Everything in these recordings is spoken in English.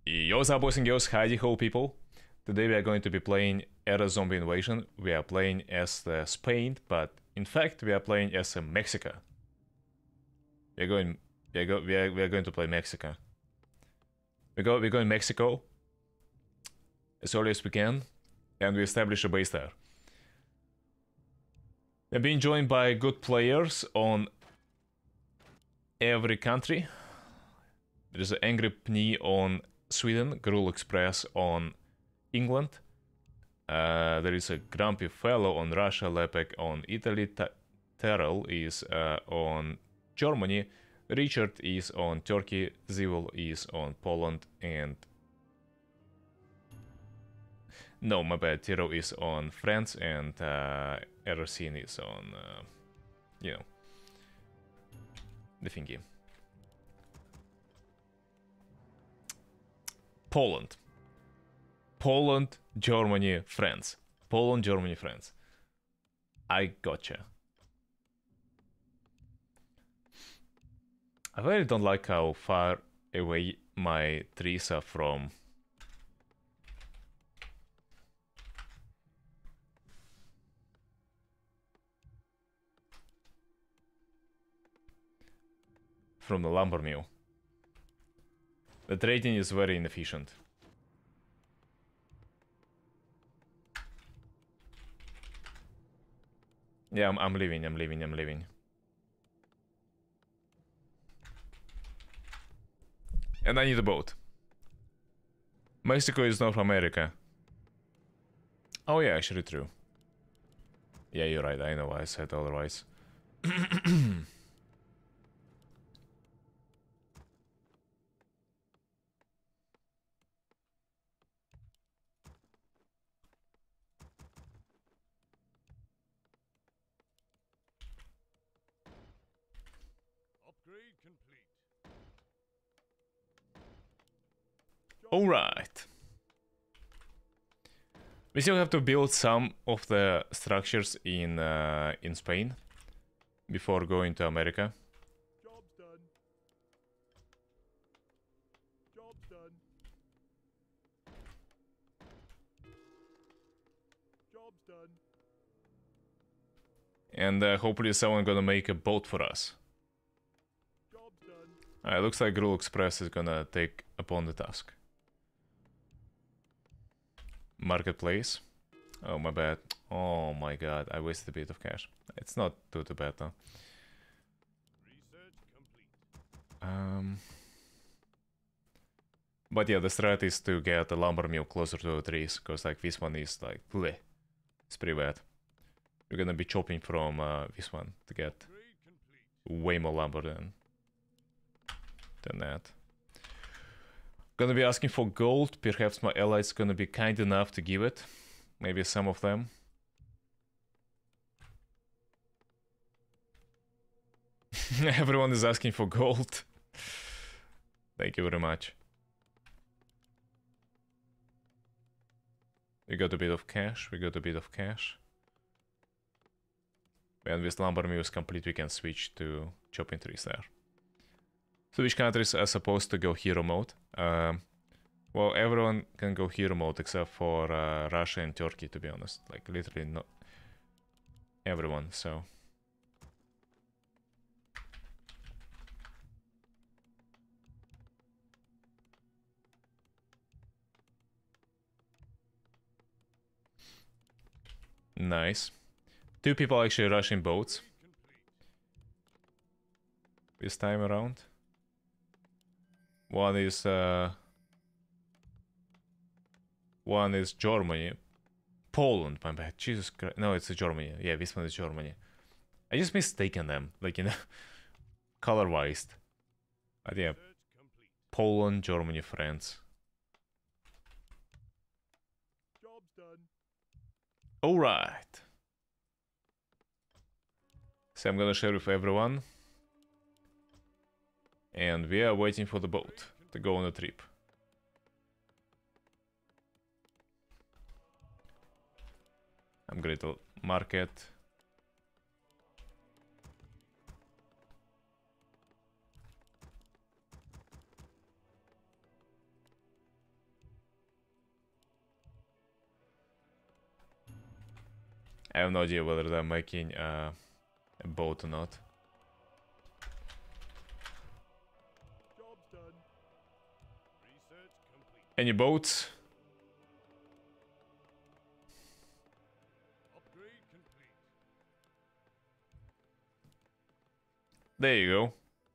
Yo, what's up, boys and girls, howdy ho people. Today we are going to be playing Era Zombie Invasion. We are playing as Spain, but in fact we are playing as Mexico. We're going to play Mexico. We're going Mexico as early as we can, and we establish a base there. We're being joined by good players on every country. There is an Angry Pni on Sweden, Gruel Express on England. There is a Grumpy Fellow on Russia, Lepek on Italy, Terrell is on Germany, Richard is on Turkey, Zivil is on Poland, and... No, my bad, Tiro is on France, and Erosine is on, you know, the thingy. Poland, Germany, France. Poland, Germany, France. I gotcha. I really don't like how far away my trees are from the lumber mill. The trading is very inefficient. Yeah, I'm leaving. And I need a boat. Mexico is North America. Oh yeah, actually true. Yeah, you're right, I know I said otherwise. Alright. We still have to build some of the structures in Spain before going to America. Job's done. Job's done. Job's done. And hopefully someone gonna make a boat for us. Job's done. Looks like Gruel Express is gonna take upon the task. Marketplace. Oh, my bad. Oh my god, I wasted a bit of cash. It's not too bad though. Research complete. But yeah, the strat is to get the lumber mill closer to the trees, because like this one is like, bleh. It's pretty bad. We're gonna be chopping from this one to get way more lumber than that. Gonna be asking for gold. Perhaps my allies gonna be kind enough to give it. Maybe some of them. Everyone is asking for gold. Thank you very much. We got a bit of cash. When this lumber mill is complete, we can switch to chopping trees there. So which countries are supposed to go hero mode? Well, everyone can go hero mode except for Russia and Turkey, to be honest. Like, literally not everyone, so... Nice. 2 people actually rushing boats this time around. One is Germany. Poland, my bad. Jesus Christ. No, it's Germany. Yeah, this one is Germany. I just mistaken them, like, you know, color-wise. But yeah, Poland, Germany, France. Job's done. Alright. So I'm gonna share with everyone. And we are waiting for the boat to go on a trip. I'm going to market. I have no idea whether they're making a boat or not. Job's done. Research complete. Any boats? Upgrade complete. There you go.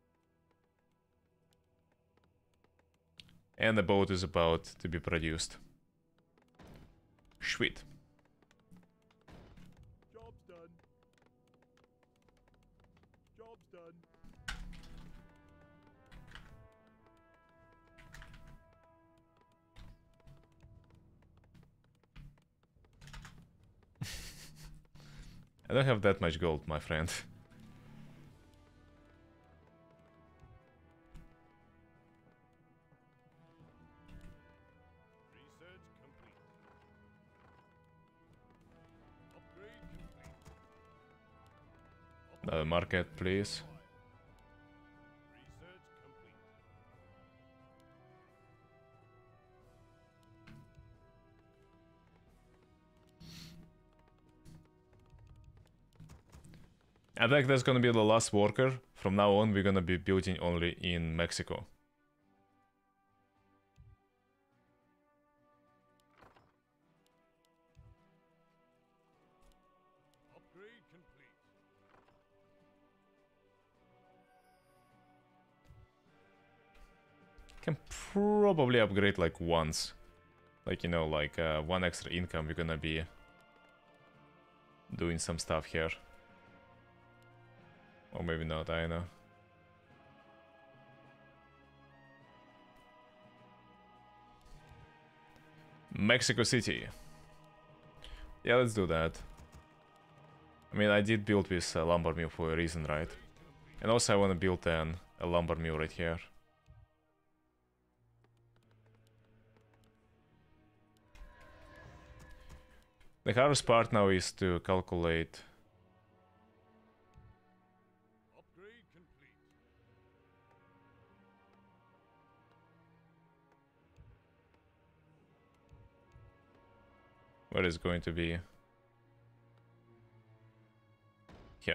And the boat is about to be produced. Sweet. Job's done. Job's done. I don't have that much gold, my friend. Research complete. Upgrade complete. Another market, please. Research complete. I think that's gonna be the last worker. From now on, we're gonna be building only in Mexico. Upgrade complete. Can probably upgrade like once. Like, you know, like one extra income, we're gonna be doing some stuff here. Or maybe not, I don't know. Mexico City. Yeah, let's do that. I mean, I did build this lumber mill for a reason, right? And also I want to build then a lumber mill right here. The hardest part now is to calculate. Upgrade complete. What is going to be here.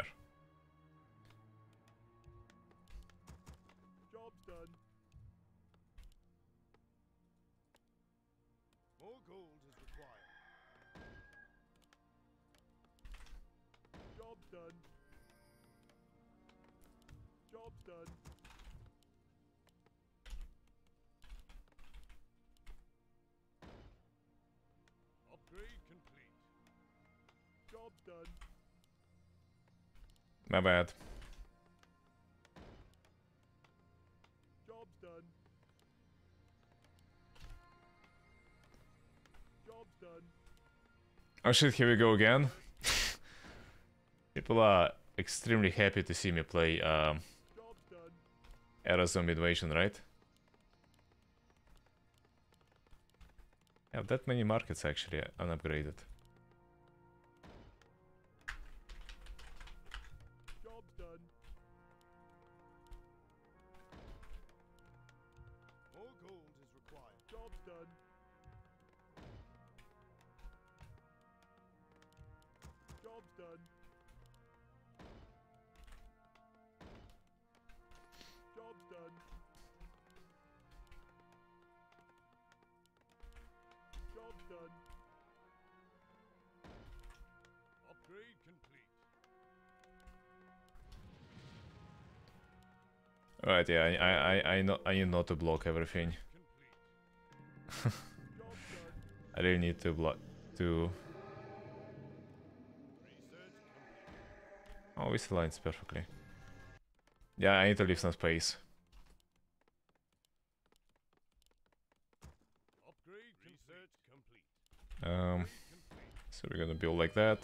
Job's done. More gold is required. Job's done. Job's done. Upgrade complete. Job's done. My bad. Job's done. Job's done. Oh shit, here we go again. People are extremely happy to see me play Job's done. Era Zombie Invasion, right? I have that many markets actually unupgraded. Job's done. More gold is required. Job's done. Job's done. Job's done. Job's done. Upgrade complete. Alright, yeah, I know I need not to block everything. Complete. Job's done. I really need to block to. Research complete. Oh, this aligns perfectly. Yeah, I need to leave some space. Upgrade research complete. Um, Complete. so we're gonna build like that.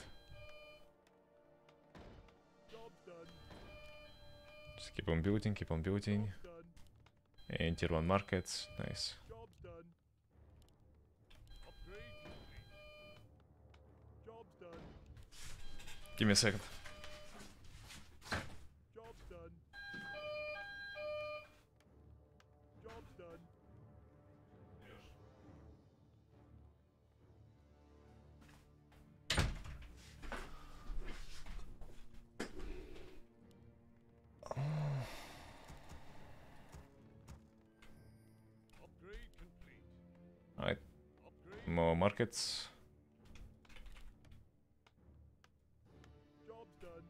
Job's done. Just keep on building, keep on building. Job's done. And tier 1 markets, nice. Job's done. Upgrade complete. Job's done. Give me a second. Job's done. Job's done. more markets. Job's done.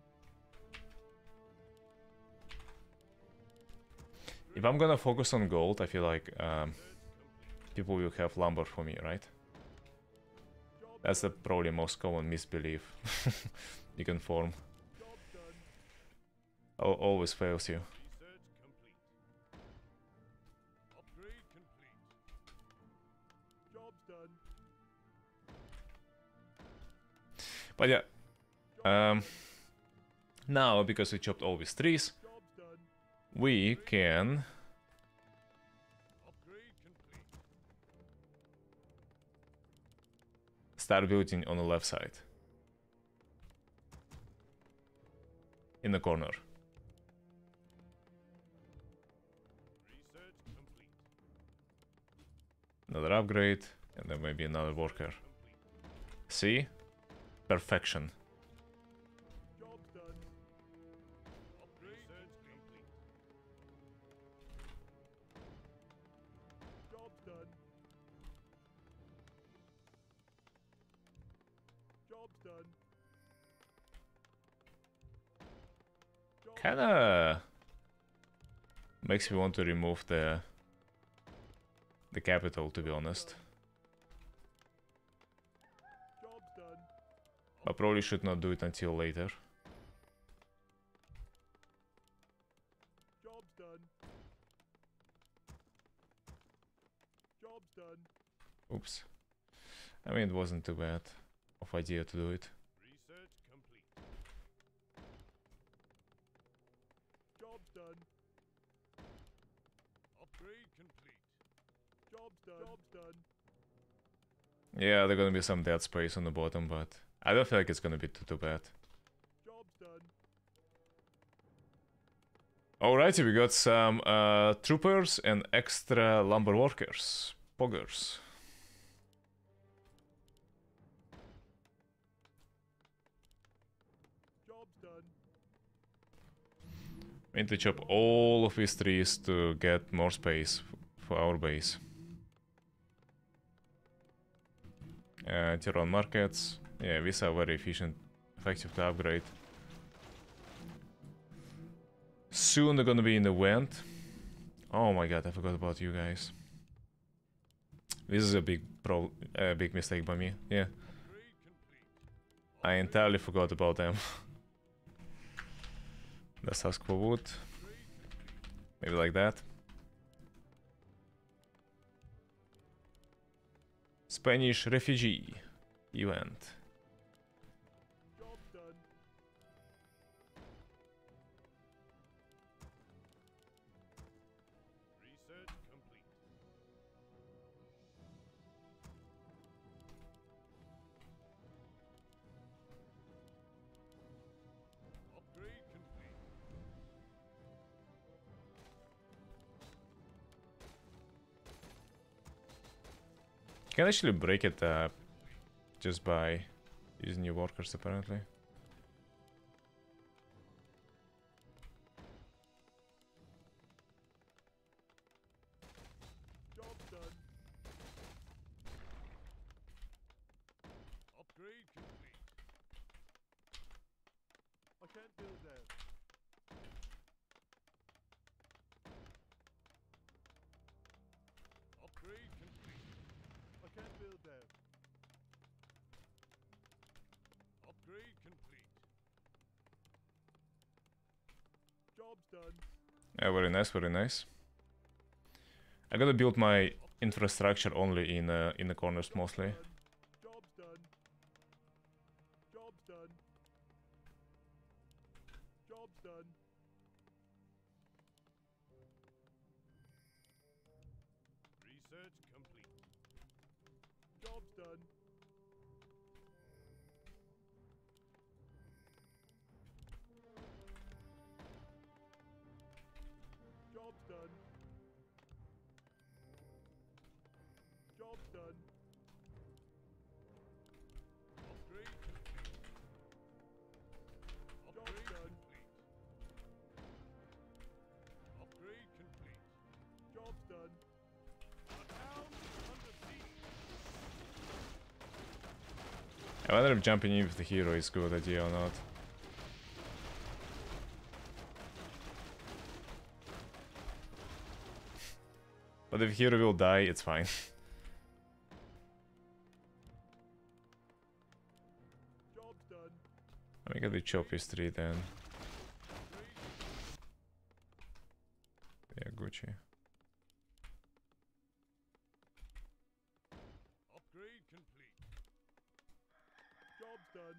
If I'm gonna focus on gold, I feel like people will have lumber for me, right? That's the probably most common misbelief you can form. Job's done. Always fails you. Research complete. Upgrade complete. Job's done. But yeah, now because we chopped all these trees, Job's done. we can Upgrade complete. start building on the left side. In the corner. Research complete. Another upgrade, and then maybe another worker. See? Perfection. Job's done. Upgrade. Research complete. Job's done. Job's done. Kinda makes me want to remove the capital, to be honest. Job's done. I probably should not do it until later. Job's done. Job's done. Oops. I mean, it wasn't too bad of idea to do it. Research complete. Job's done. Upgrade complete. Job's done. Job's done. Yeah, there's gonna be some dead space on the bottom, but I don't feel like it's gonna be too bad. Job's done. Alrighty, we got some troopers and extra lumber workers. Poggers. Job's done. We need to chop all of these trees to get more space for our base. Tier 1 markets. Yeah, these are very efficient, effective to upgrade. Soon they're gonna be in the vent. Oh my god, I forgot about you guys. This is a big mistake by me. Yeah, Upgrade complete. I entirely forgot about them. Let's ask for wood. Maybe like that. Spanish refugee event. Job's done. Research complete. Upgrade complete. You can actually break it just by using new workers, apparently. Job's done. Upgrade complete. I can't build there. Upgrade complete. I can't build there. Upgrade complete. Job's done. Yeah, very nice, very nice. I gotta build my infrastructure only in the corners mostly. Job's done. Job's done. Job's done. Research complete. Job's done. Job's done. Job's done. Upgrade complete. Upgrade complete. Upgrade complete. Job's done. A town under siege. I wonder if jumping in with the hero is a good idea or not. But if hero will die, it's fine. Job's done. I think I chop his 3 then. Yeah, Gucci. Upgrade complete. Job's done.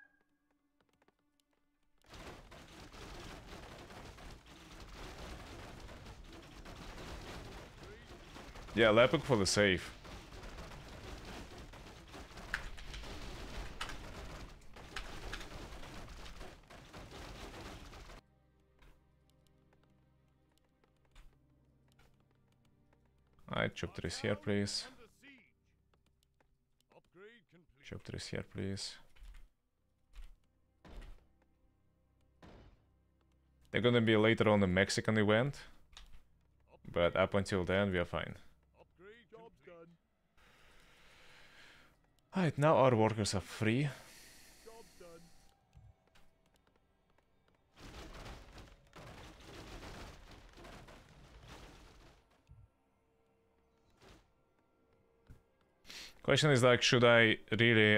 Yeah, Lepuk for the save. Alright, chop 3 here, please. Under siege. Upgrade complete. Chop 3 here, please. They're gonna be later on the Mexican event, but up until then we are fine. Upgrade job's done. Alright, now our workers are free. Job's done. Question is like, should I really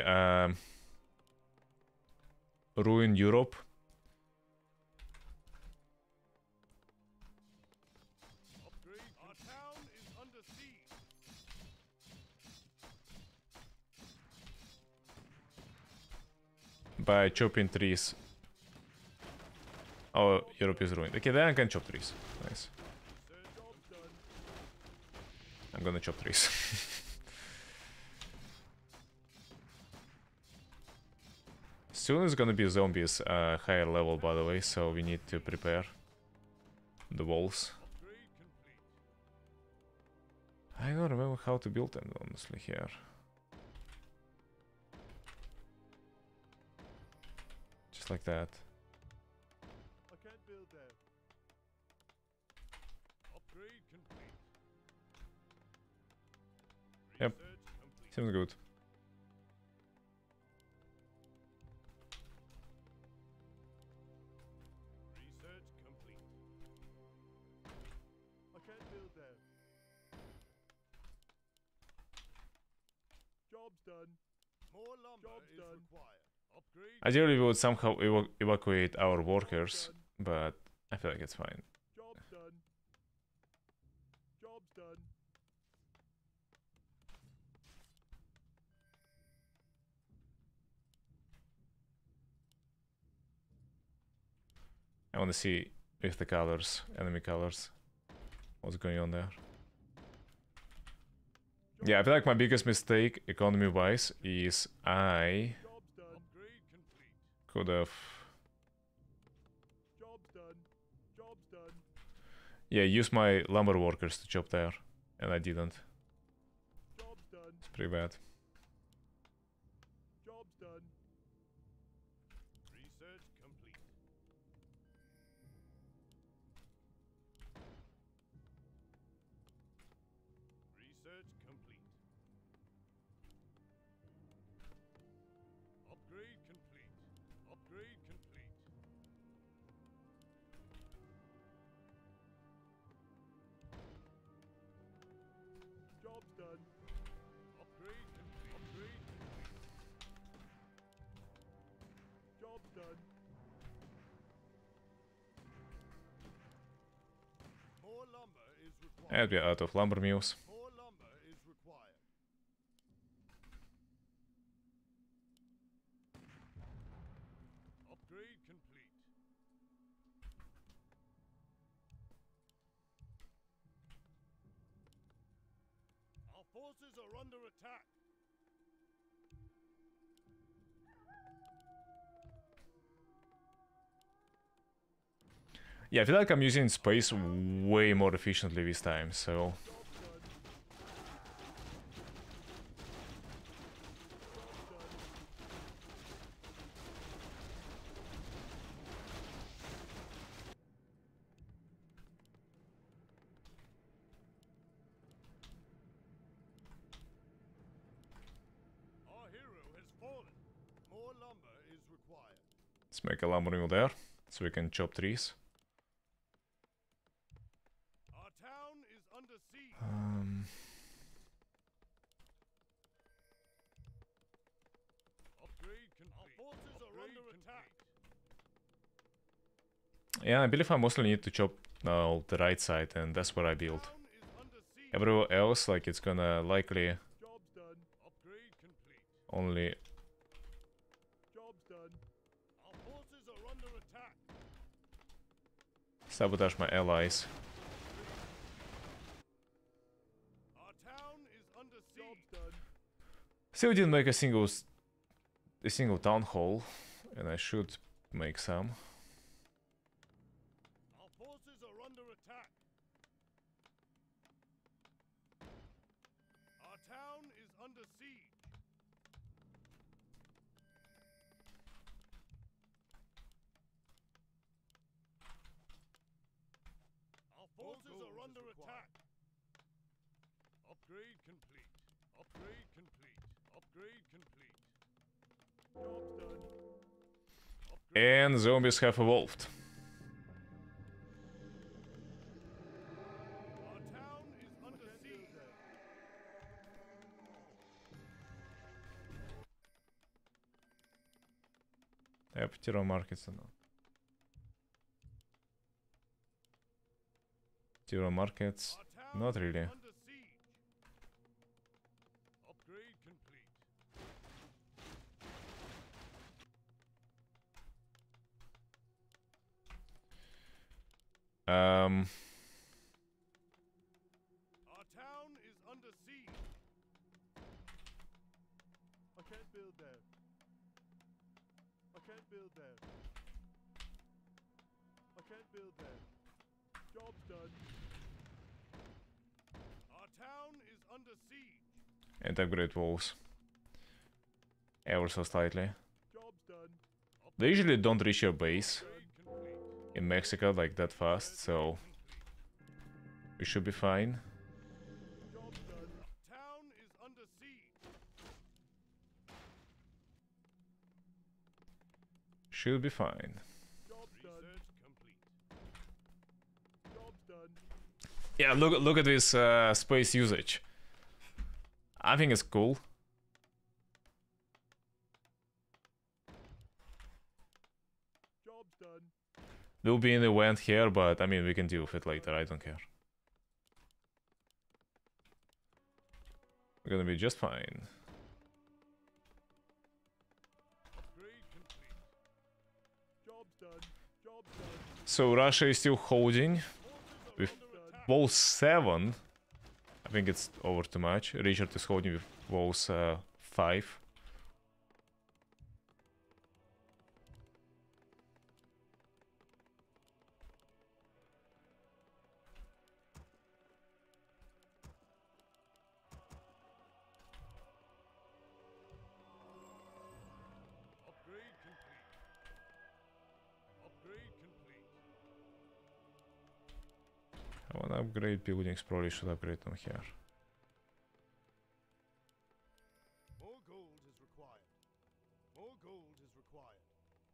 ruin Europe? Upgrade. Our town is under siege. By chopping trees? Oh, Europe is ruined. Okay, then I can chop trees. Nice. Job's done. I'm gonna chop trees. Soon is gonna be zombies higher level, by the way, so we need to prepare the walls. Upgrade complete. I don't remember how to build them, honestly, here. Just like that. I can't build there. Upgrade complete. Yep. Research complete. Seems good. Research complete. I can't build there. Job's done. More lumber Job's is done. required. Upgrade. Ideally, we would somehow evacuate our workers, but I feel like it's fine. Job's done. Job's done. I want to see if the colors, enemy colors, what's going on there. Yeah, I feel like my biggest mistake, economy-wise, is I Job's done. Upgrade complete. could have... Job's done. Job's done. Yeah, use my lumber workers to chop there, and I didn't. Job's done. It's pretty bad. Job's done. Research complete. Research complete. Upgrade complete. Upgrade complete. Job's done. Upgrade complete. Upgrade complete. Job's done. More lumber is required. And we're out of lumber mills. More lumber is required. Upgrade complete. Our forces are under attack. Yeah, I feel like I'm using space way more efficiently this time, so... Our hero has fallen. Let's make a lumber mill there, so we can chop trees. Our town is under siege. Upgrade complete. Our forces are under attack. Yeah, I believe I mostly need to chop now the right side, and that's where I build. Town is under siege. Everywhere else, like, it's gonna likely Job's done. Upgrade complete. only... Job's done. Our forces are under attack. sabotage my allies. Our town is under siege. Job's done. Still didn't make a single town hall, and I should make some. Our forces are under attack. Our town is under siege. Our forces are under attack. Upgrade complete. Upgrade complete. Upgrade complete. Job's done. And zombies have evolved. Our town is under siege. Yep, Tiro markets and Tiro markets, Our town not is really. under siege. Upgrade complete. Our town is under siege. I can't build there. I can't build there. I can't build there. Job's done. Our town is under siege. And upgrade walls. Ever so slightly. Job's done. They usually don't reach your base Upgrade complete. in Mexico like that fast, so we should be fine. Job's done. Town is under siege. Should be fine. Job's done. Research complete. Job's done. Yeah, look at this space usage. I think it's cool. Job's done. There'll be an event here, but I mean we can deal with it later, I don't care. We're gonna be just fine. Upgrade complete. Job's done. Job's done. So Russia is still holding with Under attack. walls 7. I think it's over too much. Richard is holding with walls 5. Upgrade complete. Upgrade complete. I wanna upgrade buildings, probably should upgrade them here. More gold is required. More gold is required.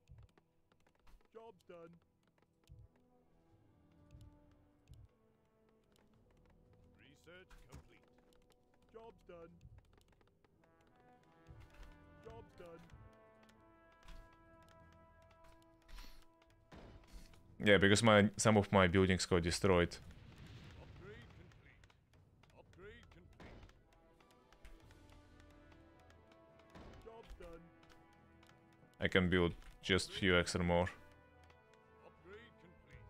Job's done. Research complete. Job's done. Job's done. Yeah, because some of my buildings got destroyed. Upgrade complete. Upgrade complete. Job's done. I can build just few extra more. Upgrade complete.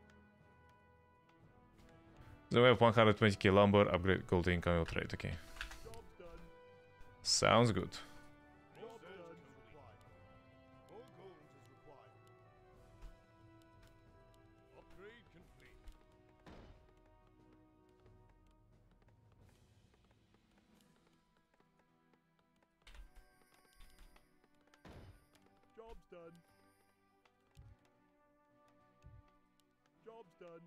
So we have 120k lumber, upgrade gold income trade, okay. Job's done. Sounds good. Job done. More gold is required. Upgrade complete. Job's done. Job's done.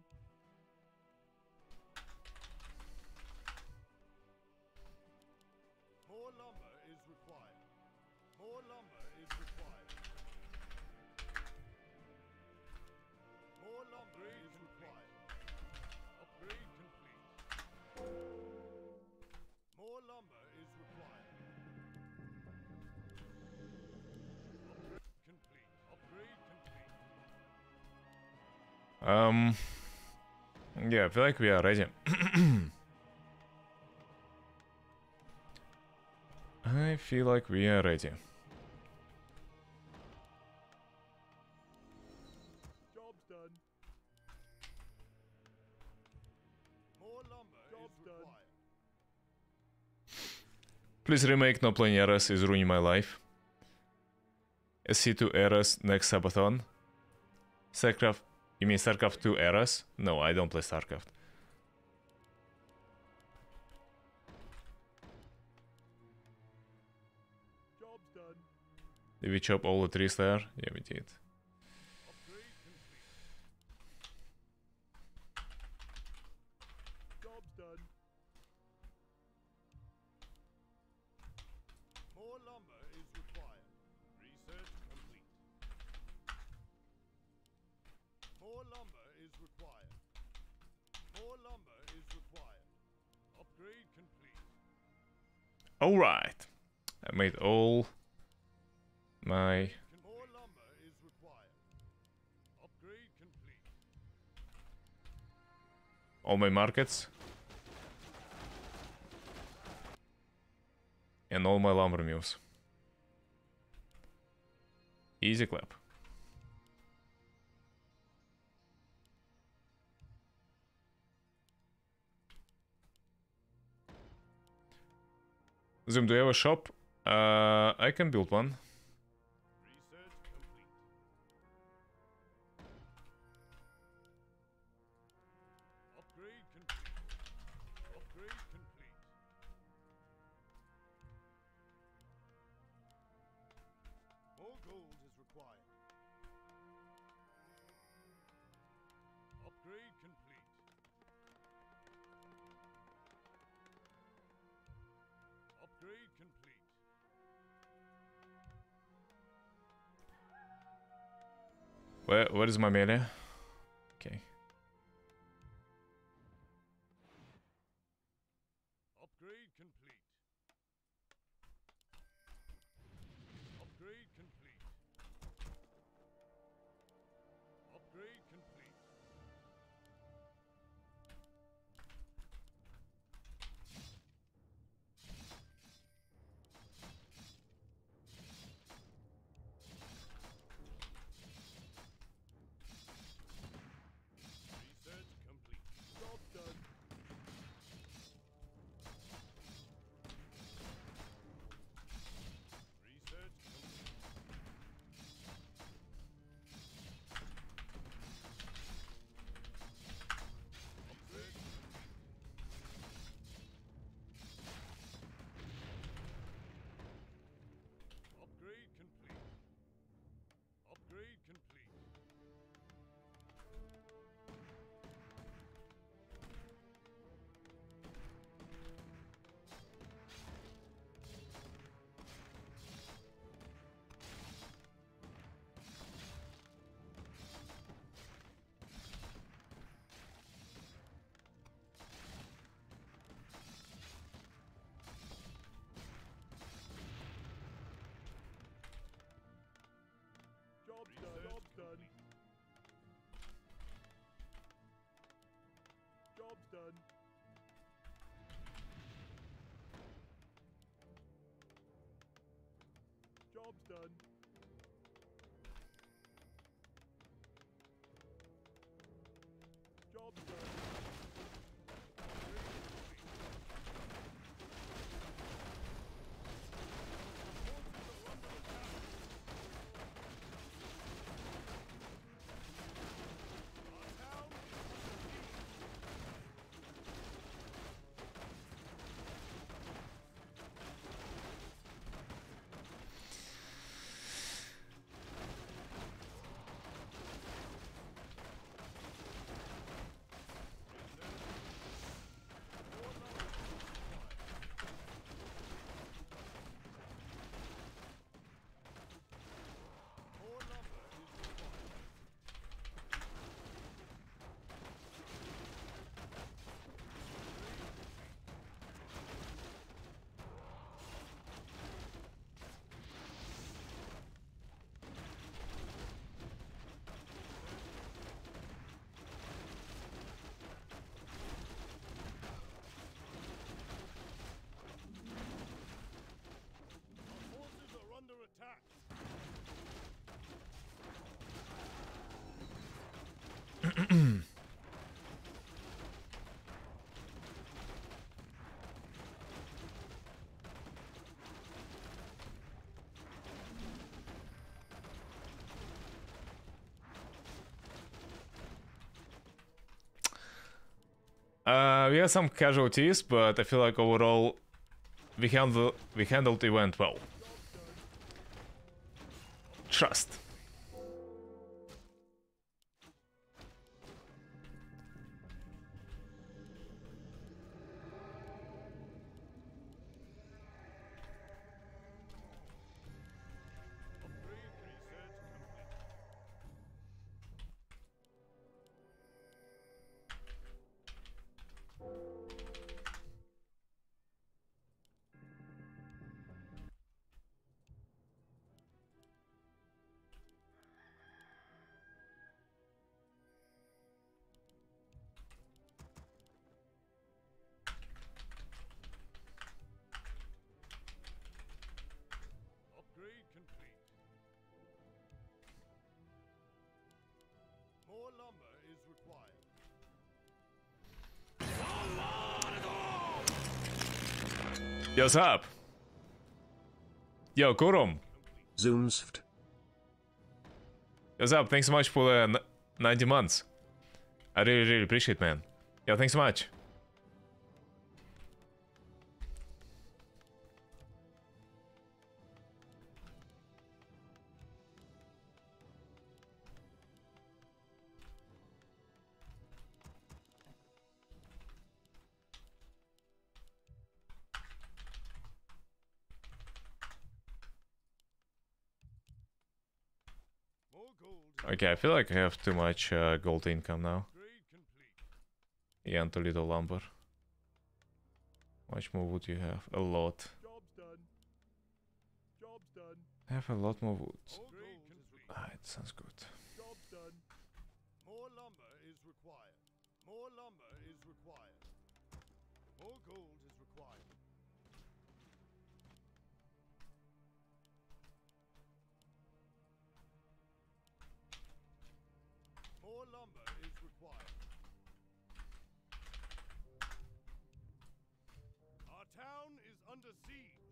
More lumber is required. More lumber is required. lumber is required. Upgrade complete. Upgrade complete. Yeah, I feel like we are ready. I feel like we are ready. Job's done. More lumber is required. Please remake No Playing Eras is ruining my life. SC2 Eras next Sabathon. StarCraft. You mean StarCraft 2 Eras? No, I don't play StarCraft. Job's done. Did we chop all the trees there? Yeah, we did. Upgrade complete. Job's done. More lumber is required. Research complete. More lumber is required. More lumber is required. Upgrade complete. Alright. I made all my... More lumber is required. Upgrade complete. all my markets. And all my lumber mills. Easy clap. Zoom, do you have a shop? I can build one. Research complete. Upgrade complete. Upgrade complete. More gold is required. Upgrade complete. Upgrade complete. Where is my melee? Okay. Upgrade complete. Upgrade complete. Upgrade complete. Research complete. Job done. Research complete. Upgrade complete. Upgrade complete. Upgrade complete. Job's done. Job's done. Job's done. Job's done. Job's done. We had some casualties, but I feel like overall we handled the event well. Trust. Upgrade complete. More lumber is required. Yo, what's up? Yo, Kurum. Zoomsft. What's up? Thanks so much for the 90 months. I really appreciate it, man. Yo, thanks so much. More gold. Okay, I feel like I have too much gold income now. Upgrade complete. Yeah, and too little lumber. How much more wood you have? A lot. Job's done. Job's done. I have a lot more wood. Upgrade complete. Ah, it sounds good. Job's done. More lumber is required. More lumber is required. More gold is required. More lumber is required. Our town is under siege.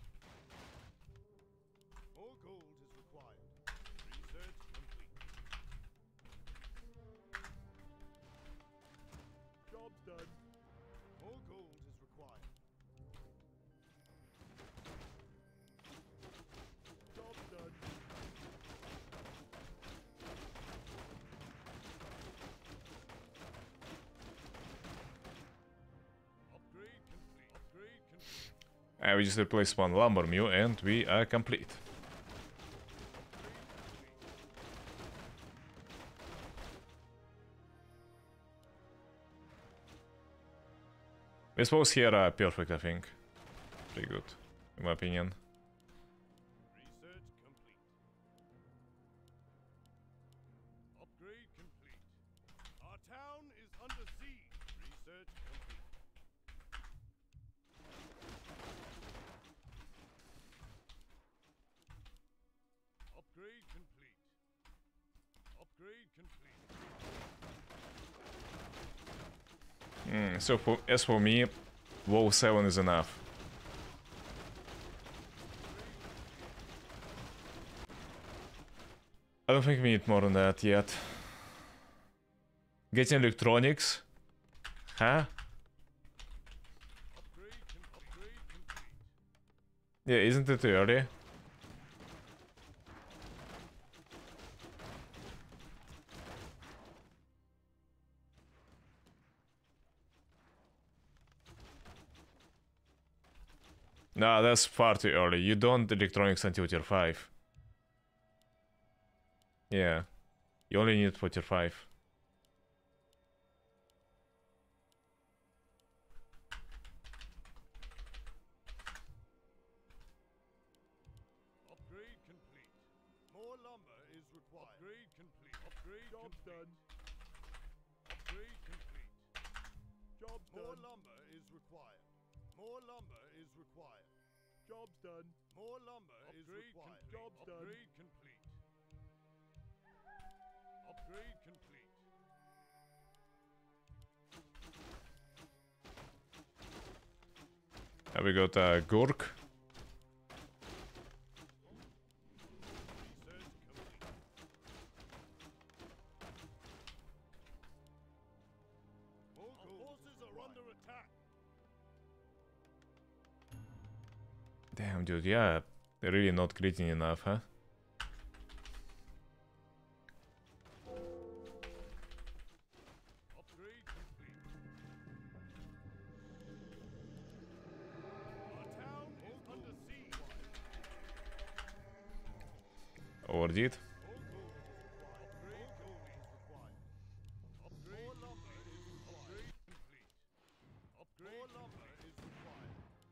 More gold is required. Research complete. Job's done. More gold is required. Job's done. Upgrade complete. Upgrade complete. We just replaced one lumber mill and we are complete. We suppose here are perfect, I think. Pretty good, in my opinion. Research complete. Upgrade complete. Our town is under siege. Research complete. Upgrade complete. Upgrade complete. So as for me, WoW 7 is enough. I don't think we need more than that yet. Getting electronics? Huh? Upgrade complete. Yeah, isn't it too early? Nah, that's far too early. You don't electronics until tier 5. Yeah. You only need it for tier 5. Upgrade complete. More lumber is required. Upgrade complete. Upgrade Job's done. Upgrade complete. Job's done. More lumber is required. More lumber is required. Job's done. More lumber is required. Job's done. Upgrade complete. Upgrade complete. We got Gurk. Our forces are under attack. Damn, dude, yeah, they're really not gritting enough, huh? Upgrade complete. Our town is under siege. Overdid. More gold is required. Upgrade lumber is required. Upgrade complete. Upgrade lumber is required.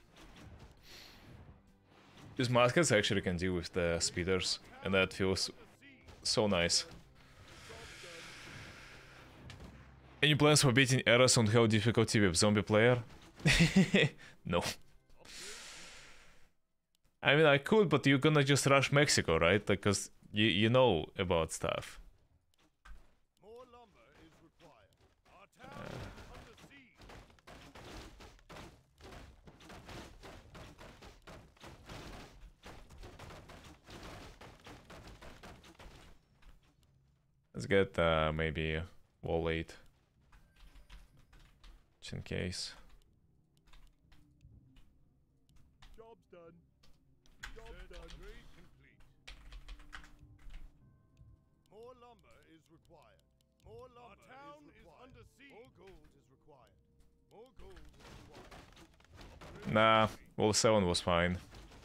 These muskets actually can deal with the speeders, and that feels so nice. Any plans for beating Eras on hell difficulty with zombie player? No. I mean, I could, but you're gonna just rush Mexico, right? Because you know about stuff. More lumber is required. Our town is under siege. Let's get maybe wall 8. Just in case. Job's done. Job's done. Upgrade complete. More lumber is required. More lumber. Our town is under siege. More gold is required. More gold is required. Upgrade Nah, complete. wall 7 was fine.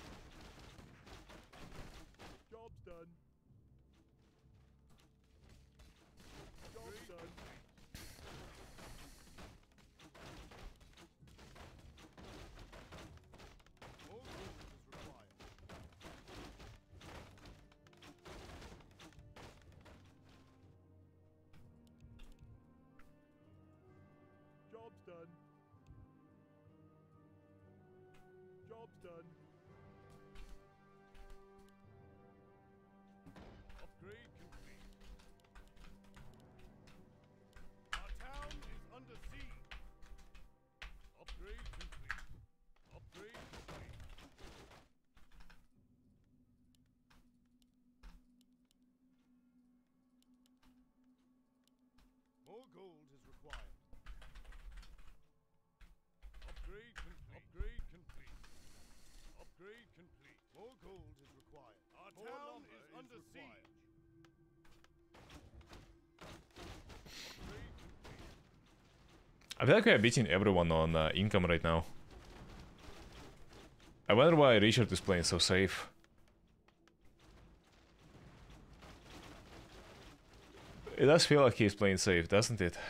Job's done. Job's done. More gold is required. Job's done. Job's done. Upgrade complete. Our town is under siege. Upgrade complete. Upgrade complete. More gold is required. Upgrade complete. Upgrade complete. Upgrade complete. More gold is required. Our town is under siege. Upgrade complete. I feel like we are beating everyone on income right now. I wonder why Richard is playing so safe. It does feel like he's playing safe, doesn't it?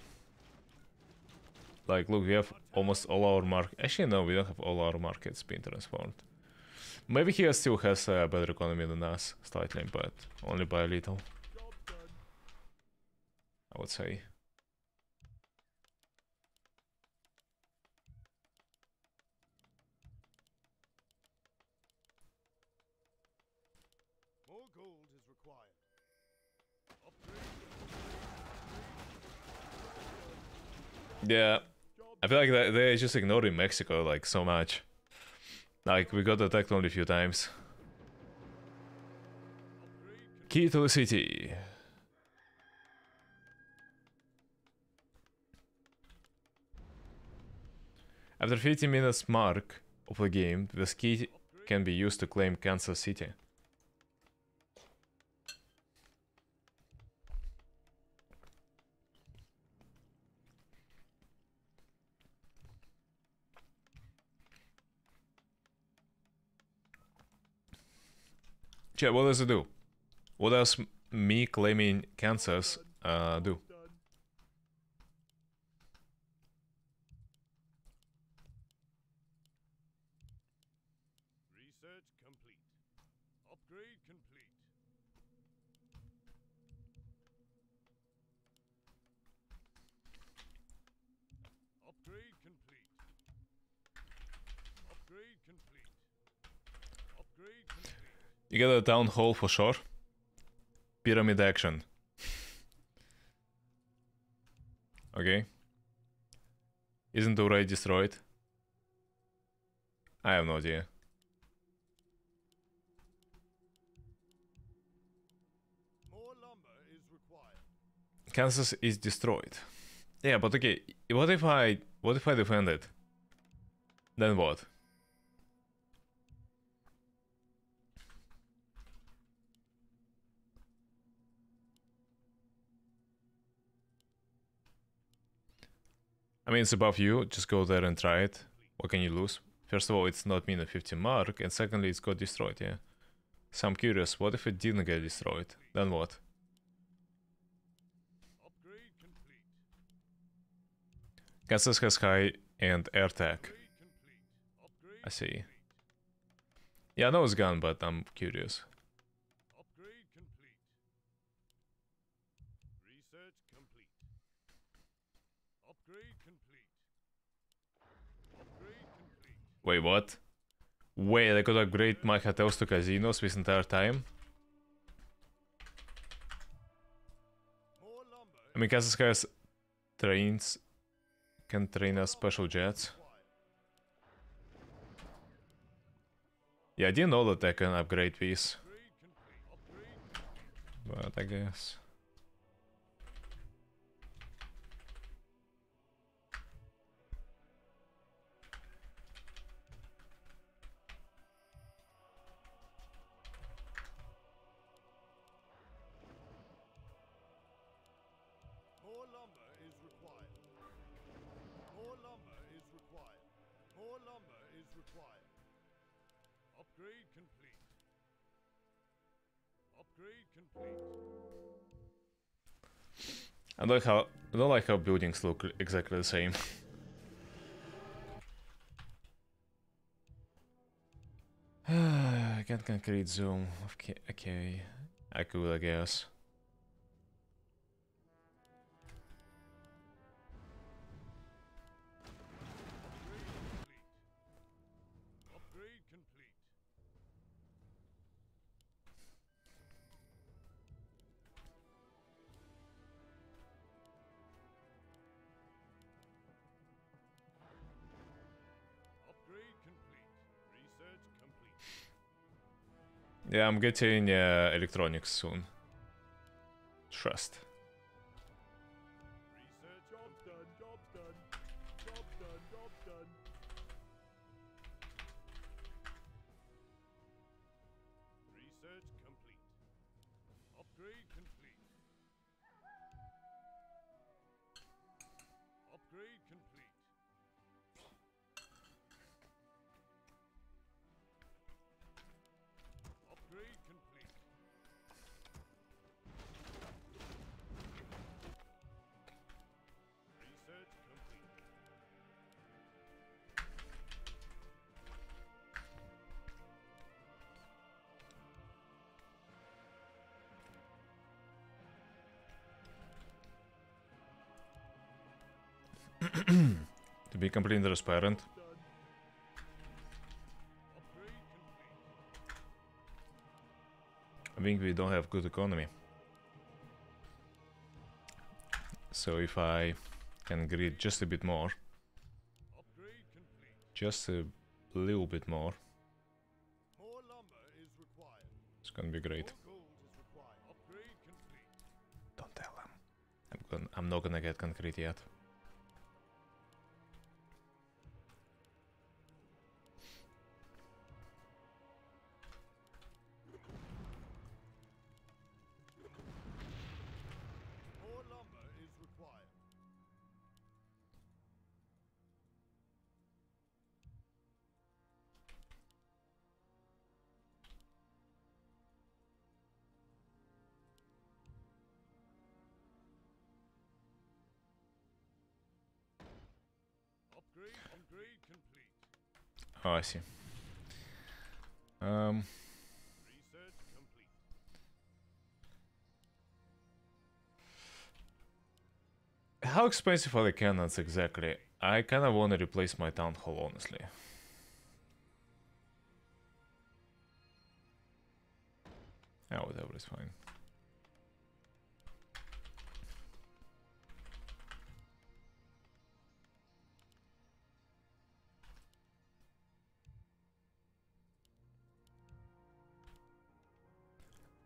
Like, look, we have almost all our actually, no, we don't have all our markets being transformed. Maybe he still has a better economy than us, slightly, but only by a little, Job's done. I would say. More gold is required. Upgrade. Yeah, I feel like they're just ignoring Mexico like so much. Like, we got attacked only a few times. Upgrade. Key to the city. After 50 minutes mark of the game, the key can be used to claim Kansas City. Chat, what does it do? What does me claiming Kansas do? Done. Research complete. Upgrade complete. Upgrade complete. Upgrade complete. Upgrade complete. You get a town hall for sure. Pyramid action. Okay. Isn't already destroyed? I have no idea. More lumber is required. Kansas is destroyed. Yeah, but okay, what if I defend it? Then what? I mean, it's above you. Just go there and try it. What can you lose? First of all, it's not mean a 50 mark, and secondly, it's got destroyed, yeah. So I'm curious, what if it didn't get destroyed? Then what? Upgrade complete. Kansas has high and air tech. Upgrade complete. Upgrade I see. complete. Yeah, I know it's gone, but I'm curious. Upgrade complete. Research complete. Upgrade complete. Upgrade complete. Wait, what? Wait, I could upgrade my hotels to casinos this entire time? More lumber I mean, Kansas has trains, can train us special jets. required. Yeah, I didn't know that I can upgrade these, Upgrade complete. Upgrade but I guess. More lumber is required. More lumber is required. More lumber is required. Upgrade complete. Upgrade complete. I don't like how buildings look exactly the same. I can't concrete zoom. Okay, I could, I guess. Upgrade complete. Upgrade complete. Research complete. Yeah, I'm getting electronics soon. Trust. Research. Job's done. Job's done. Job's done. Job's done. Research complete. Upgrade complete. Upgrade complete. Upgrade complete. Research complete. To be completely transparent, Done. Upgrade complete. I think we don't have good economy. So if I can grid just a bit more, Upgrade complete. just a little bit more, More lumber is required. it's gonna be great. More gold is required. Upgrade complete. Don't tell them. I'm not gonna get concrete yet. More lumber is required. Upgrade complete. Oh, I see. Research complete. How expensive are the cannons exactly? I kinda wanna replace my town hall, honestly. Yeah, whatever is fine.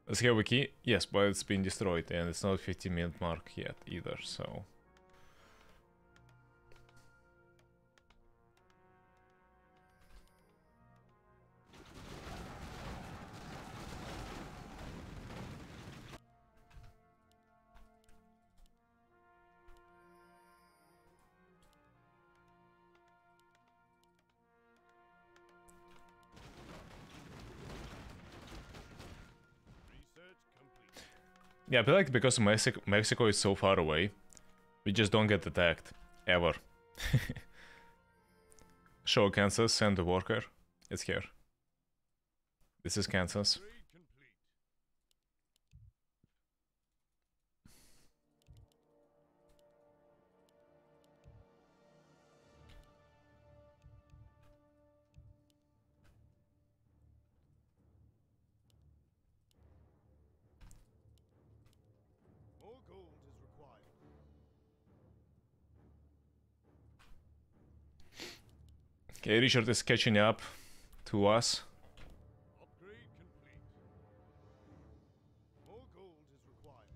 Let's have a key. Yes, but it's been destroyed and it's not 15-minute mark yet either, so... Yeah, I feel like because Mexico is so far away, we just don't get attacked. Ever. Show Kansas, send a worker. It's here. This is Kansas. More gold is required. Okay, Richard is catching up to us. Upgrade complete. More gold is required.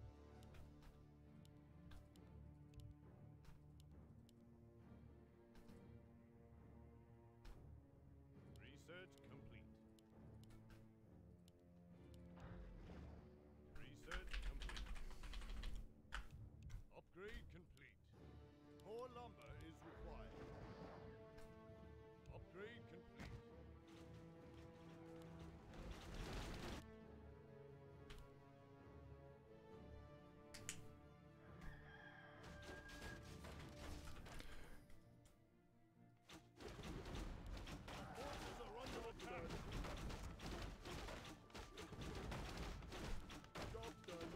Research complete. Research complete. Upgrade complete. More lumber is required. Upgrade complete. Forces are under attack. Job done.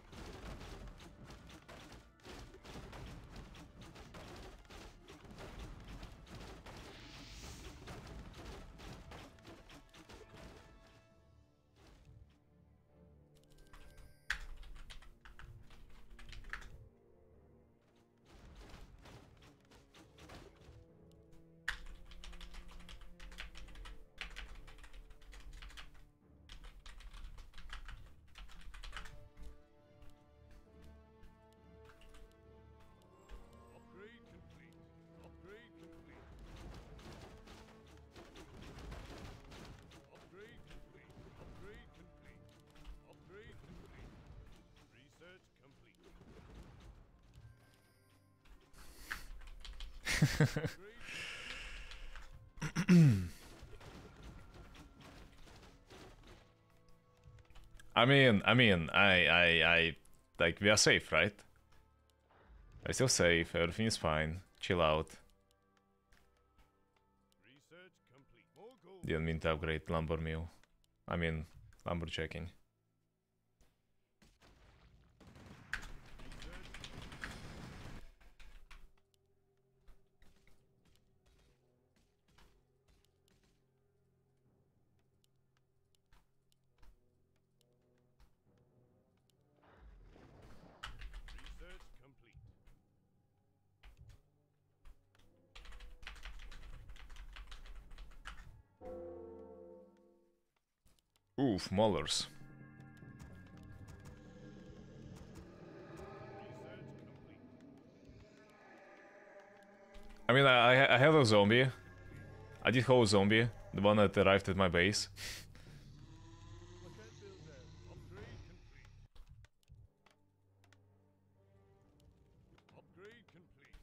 Upgrade complete. Upgrade complete. Upgrade complete. Upgrade complete. Upgrade complete. Research complete. Upgrade. I like, we are safe, right? I'm still safe, everything is fine, chill out. Research complete. More gold. Didn't mean to upgrade lumber mill. I mean, lumber checking. Research complete. Oof, molars. Research complete. I mean, I have a zombie. I did hold a zombie, the one that arrived at my base. I can't build that. Upgrade complete. Upgrade complete.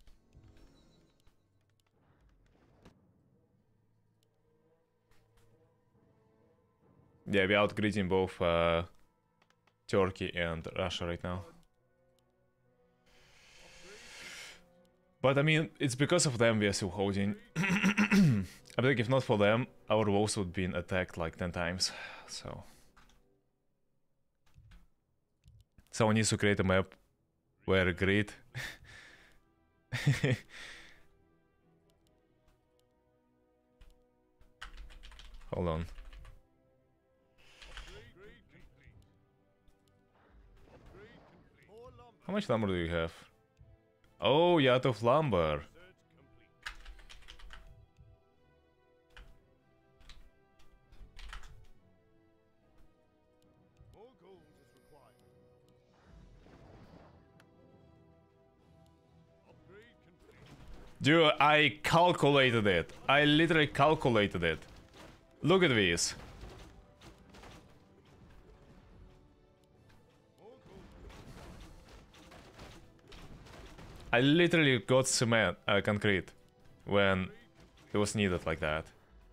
Yeah, we're outgridding both Turkey and Russia right now. But I mean, it's because of them we are still holding. I think if not for them, our walls would have been attacked like 10 times. So someone needs to create a map where grid. Hold on. Upgrade complete. Upgrade complete. More lumber. How much lumber do you have? Oh, you're out of lumber. Research complete. More gold is Dude, I calculated it. I literally calculated it. Look at this. I literally got cement, concrete, when it was needed like that.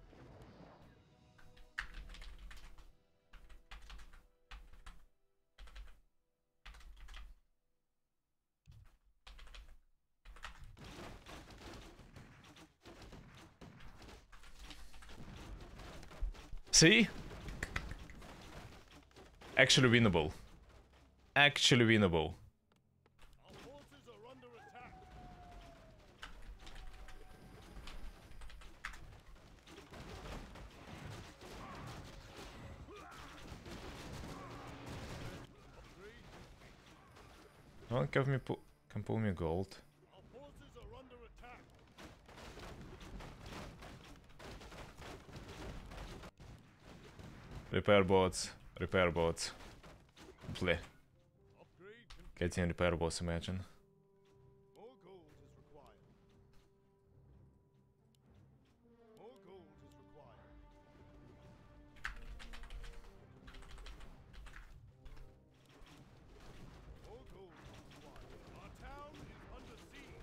See? Actually winnable. Actually winnable. Our forces are under attack. No one can pull me gold. Our forces are under attack. Repair bots. Repair bots. Bleh. Upgrade complete. Getting repair bots, imagine. More gold is required. More gold is required. More gold is required. Our town is under siege.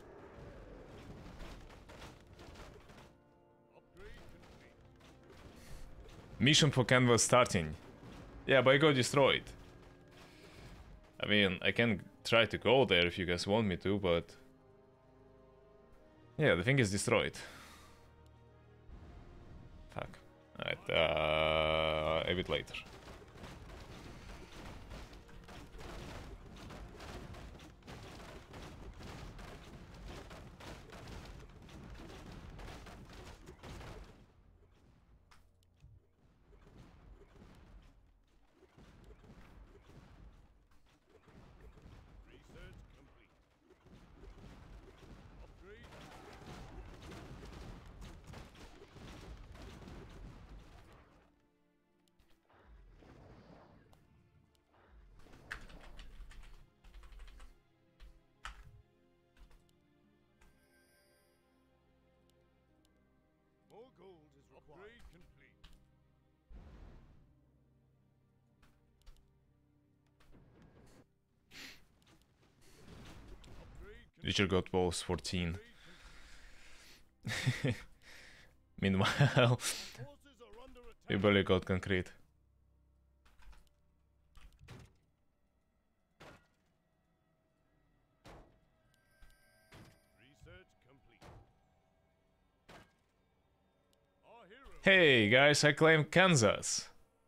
Upgrade complete. Mission for canvas starting. Yeah, but I got destroyed. I mean, I can try to go there if you guys want me to, but... Yeah, the thing is destroyed. Fuck. Alright, a bit later. Research complete. Upgrade. More gold is required. Upgrade complete. Upgrade complete. Richard got balls 14. Upgrade complete. Meanwhile, Forces are under we attack. barely got concrete. Research complete. Our hero. Hey guys, I claim Kansas.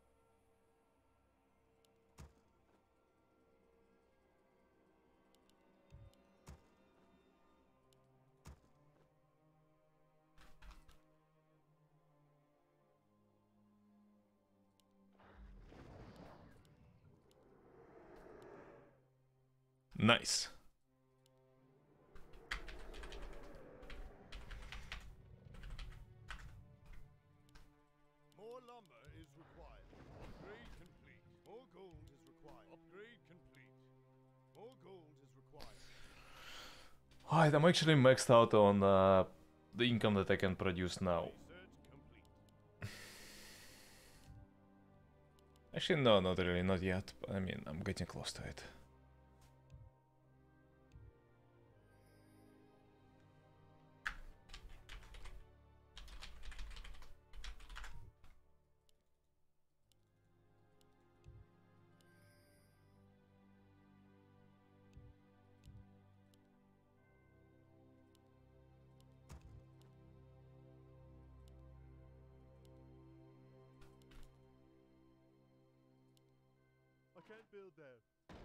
Nice. More lumber is required. Upgrade complete. More gold is required. Upgrade complete. More gold is required. Alright, I'm actually maxed out on the income that I can produce now. Research complete. Actually, no, not really, not yet. But I mean, I'm getting close to it. I can't build there.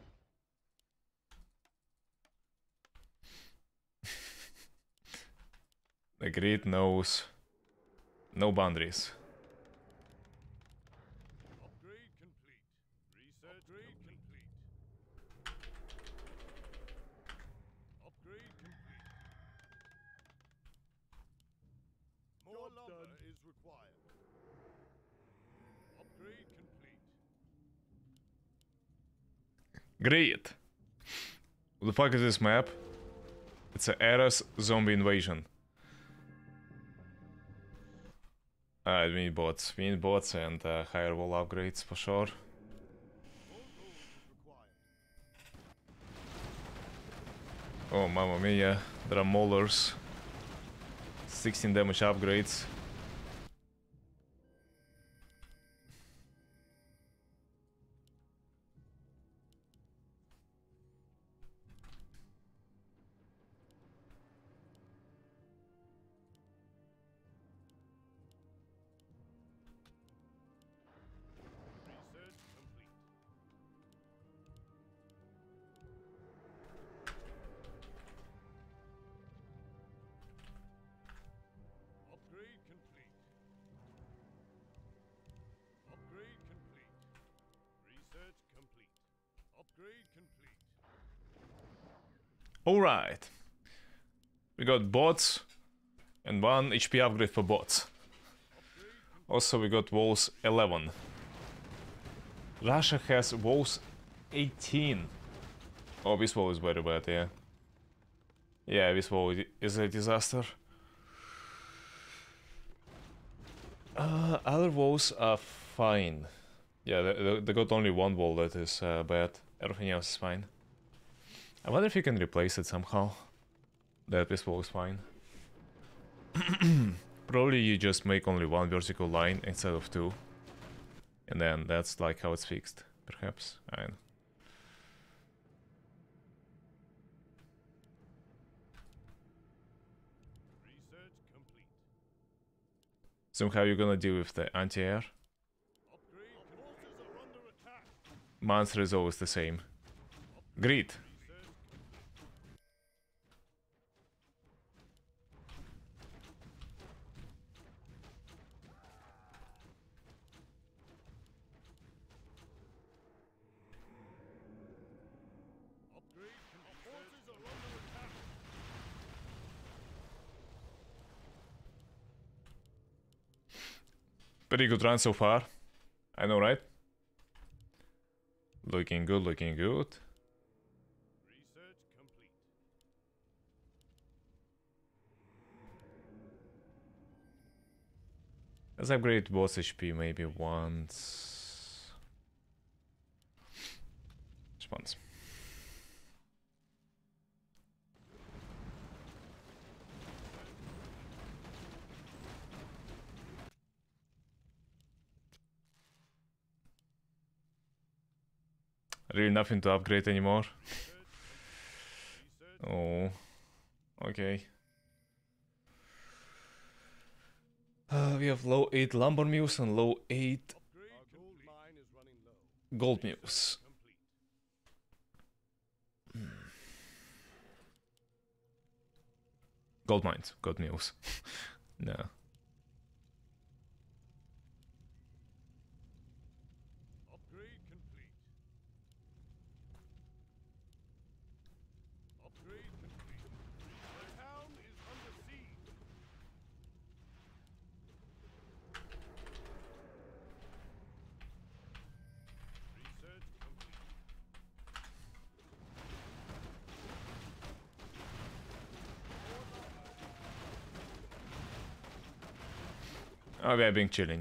The grid knows no boundaries. Upgrade complete. Research complete. Upgrade complete. More lumber is required. Upgrade complete. Great. What the fuck is this map? It's a Eras zombie invasion. We need bots. We need bots and higher wall upgrades for sure. Oh, mamma mia. There are maulers. 16 damage upgrades. Alright. We got bots and 1 HP upgrade for bots. Also we got walls 11. Russia has walls 18. Oh, this wall is very bad, yeah. Yeah, this wall is a disaster. Other walls are fine. Yeah, they got only one wall that is bad. Everything else is fine. I wonder if you can replace it somehow. That this wall is fine. Probably you just make only 1 vertical line instead of 2. And then that's like how it's fixed, perhaps. I don't know. So how you gonna deal with the anti-air? My answer is always the same. Greed. Pretty good run so far. I know, right? Looking good, looking good. Let's upgrade boss HP maybe once. Just once. Really nothing to upgrade anymore. Oh, okay. We have low 8 lumber mills and low 8 gold mills. Gold mines, gold mills. No. Oh, we are being chilling.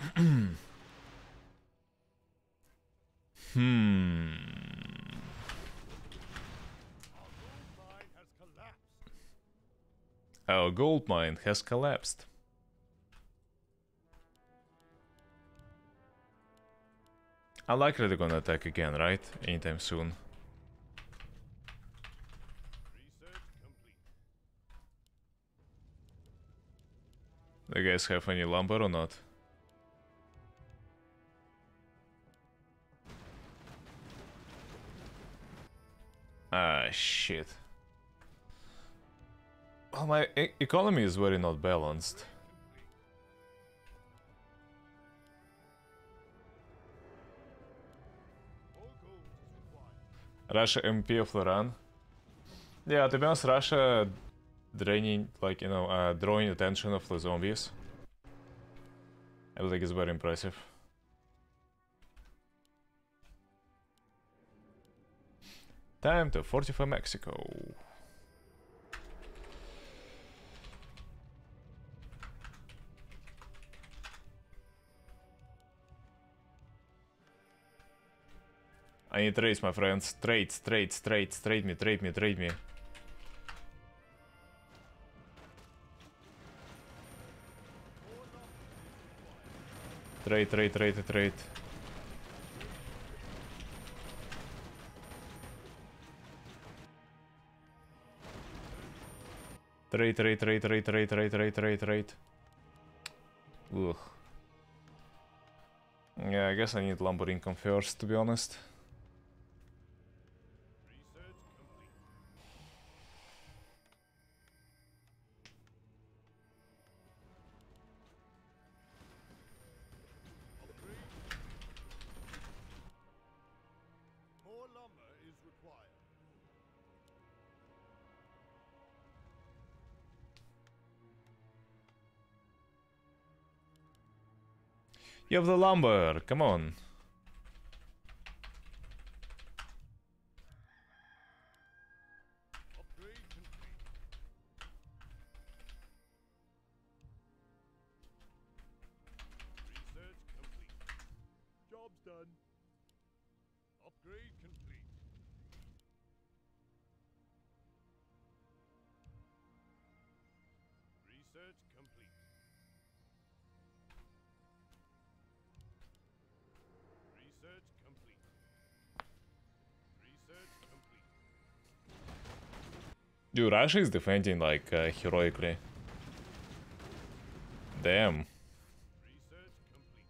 Hmm. Our gold mine has collapsed. Our gold mine has collapsed. Unlikely they're gonna attack again, right? Anytime soon. Research complete. Do you guys have any lumber or not? Ah, shit. Well, my economy is very not balanced. More gold is required. Russia MP of the run. Yeah, to be honest, Russia draining, like, you know, drawing attention of the zombies. I think it's very impressive. Time to fortify Mexico. I need trades, my friends. Trades, trades, trades. Trade me, trade me, trade me. Trade, trade, trade, trade. Trade, trade, trade, trade, trade, trade, trade, trade, trade. Ugh. Yeah, I guess I need lumber income first, to be honest. Research complete. Upgrade. More lumber is required. You have the lumber, come on. Upgrade complete. Research complete. Job's done. Upgrade complete. Research complete. Research complete. Research complete. Dude, Russia is defending like heroically. Damn. Research complete.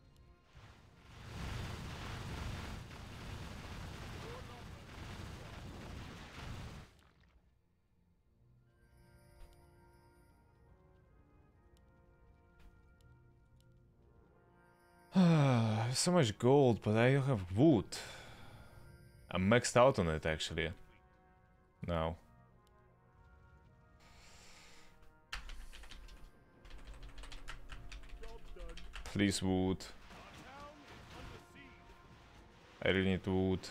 So much gold, but I don't have wood. I'm maxed out on it actually. Now. Job's done. Please wood. Our town is under siege. I really need wood.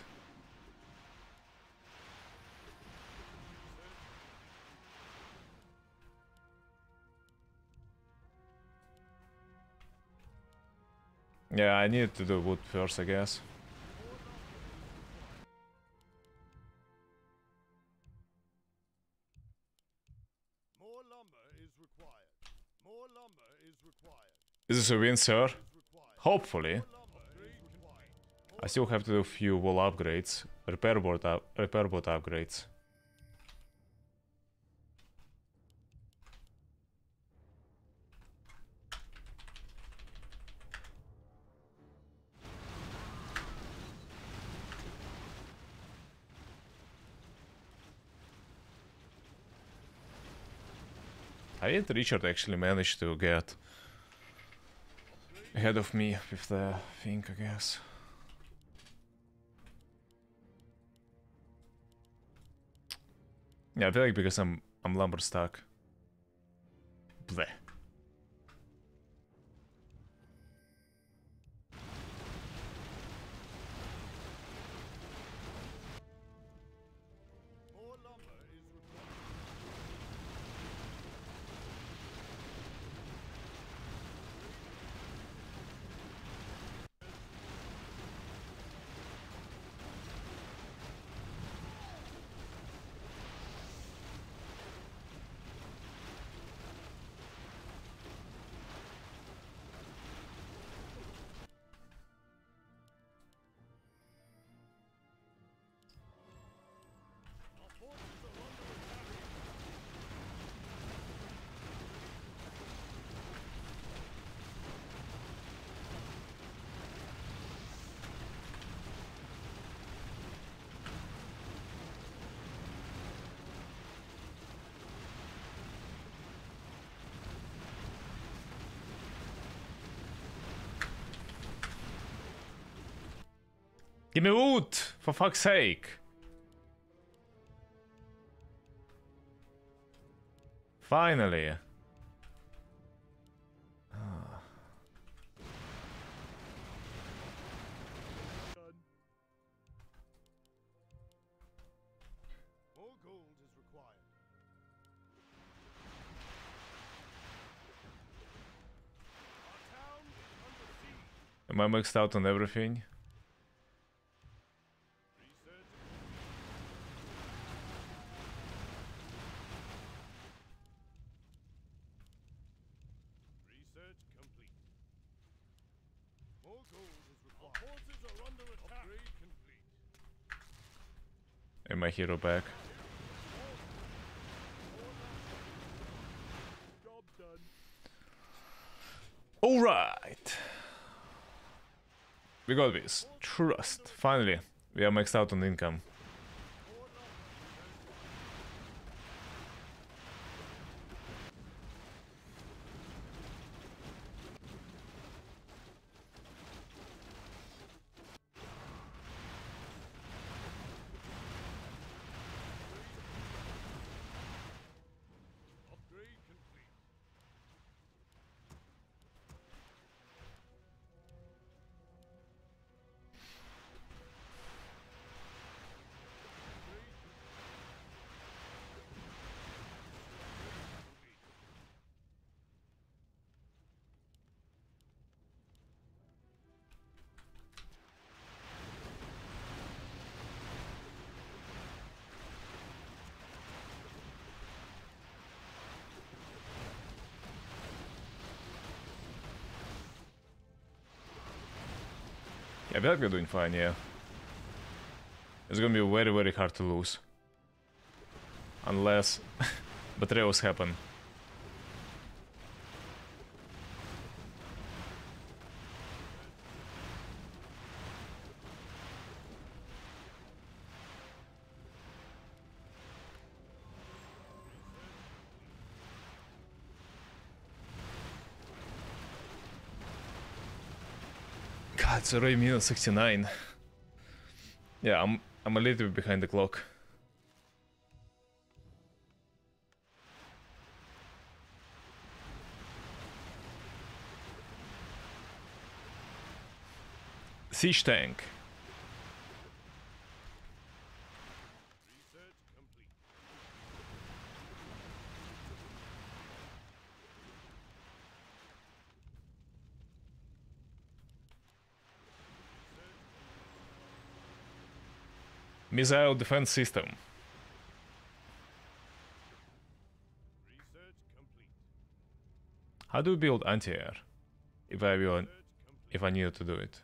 Yeah, I need to do wood first, I guess. More lumber is required. More lumber is required. Is this a win, sir? Is required. Hopefully. Lumber is required. I still have to do a few wall upgrades. Repair board upgrades. How did Richard actually manage to get ahead of me with the thing, I guess? Yeah, I feel like because I'm lumber stuck. Bleh. More lumber is required. Give me wood, for fuck's sake. Finally. More gold is required. Our town is under siege. Am I maxed out on everything? Research. Research complete. More gold is required. Our forces are under attack. Upgrade complete. Am I hero back? Job done. Alright. We got this. Trust. Finally. We are maxed out on income. Upgrade complete. Yeah, I feel like we're doing fine, yeah. It's gonna be very, very hard to lose. Unless betrayals happen. God, it's already minute 69. Yeah, I'm a little bit behind the clock. Siege tank. Research complete. Missile defense system. Research complete. How do we build anti-air? If I will, Research complete. if I needed to do it.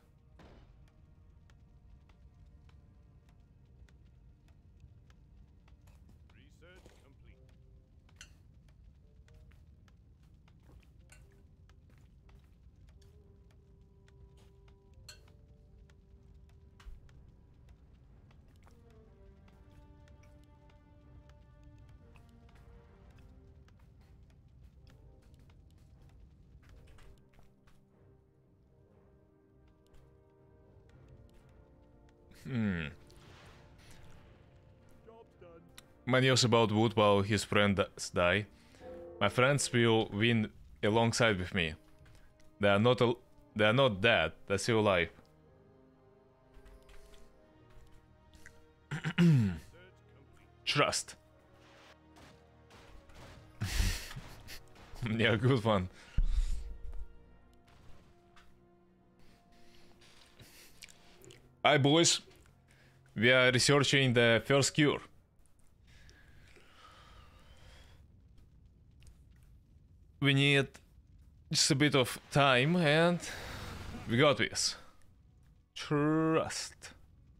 Research complete. Hmm. Job done. My news about Wood while his friends die. My friends will win alongside with me. They are not dead. They're still alive. Research complete. Trust. Yeah, good one. Hi boys. We are researching the first cure. We need just a bit of time and we got this. Trust.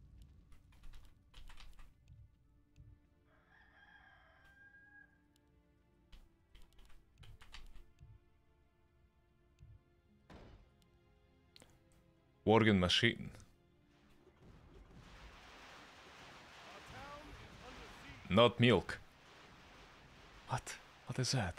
Working machine. Not milk. What? What is that?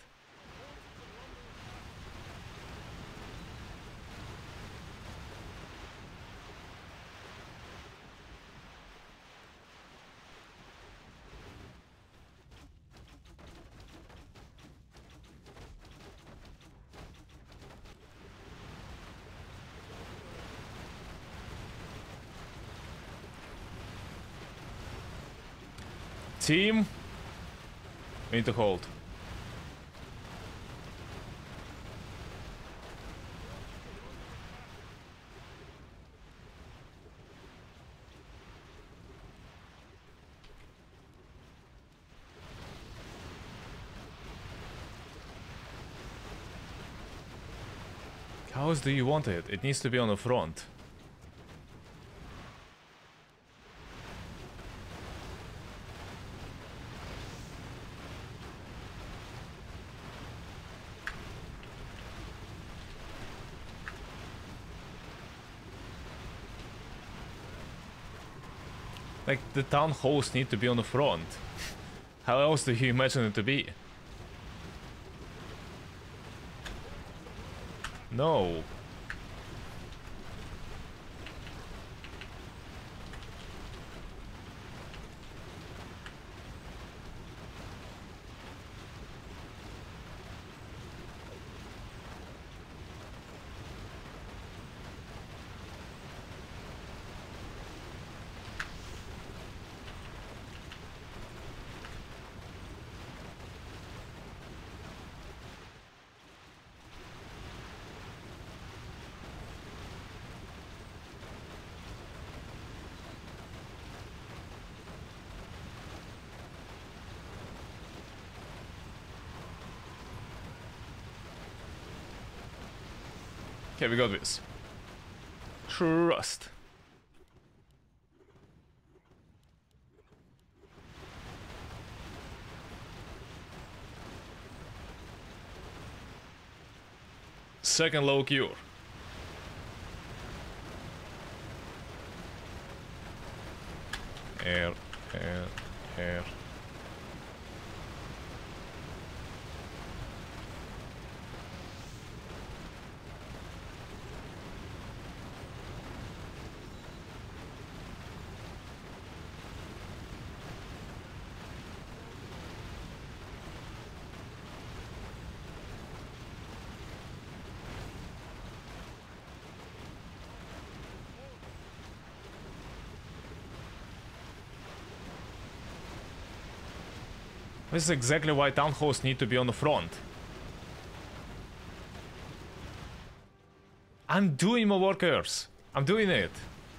Team, we need to hold. How else do you want it? It needs to be on the front. Like, the town halls need to be on the front. How else do you imagine it to be? No. Okay, we got this. Trust. Second low cure. Air. This is exactly why town halls need to be on the front. I'm doing my workers. I'm doing it.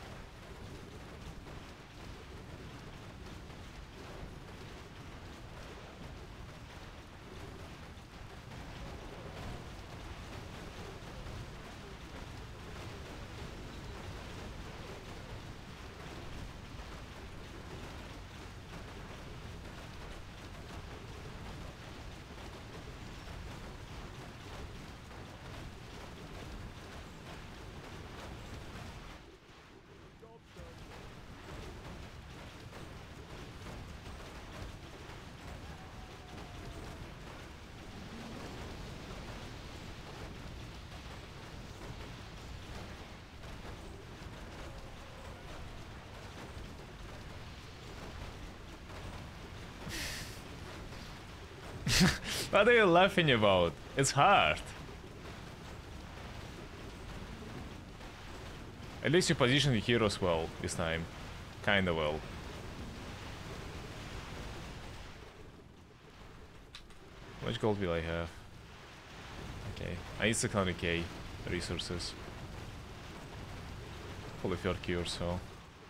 What are you laughing about? It's hard. At least you position the heroes well this time. Kinda well. How much gold will I have? Okay, I need 600k resources. Fully third cure, so...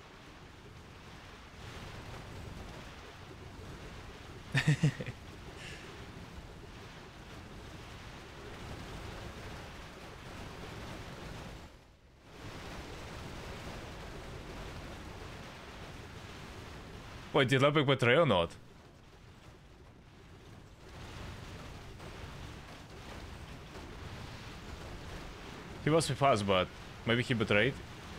Wait, did Lepic betray or not? He was with us, but maybe he betrayed?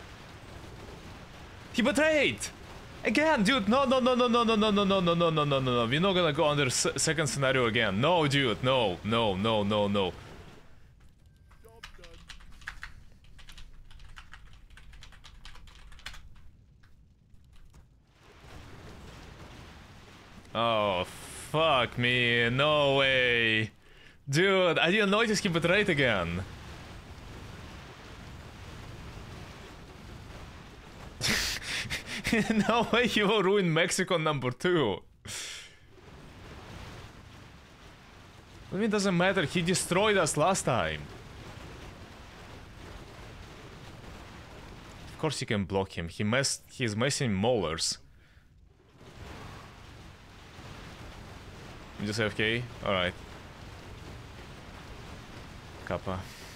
He betrayed! Again, dude! No, no, no, no, no, no, no, no, no, no, no, no, no, no. We're not gonna go under second scenario again. No, dude, no, no, no, no, no. Oh, fuck me. No way. Dude, I didn't notice he betrayed again. No way he will ruin Mexico number 2. I mean, it doesn't matter, he destroyed us last time. Of course you can block him, he's messing Maulers. You just AFK? Alright. Kappa.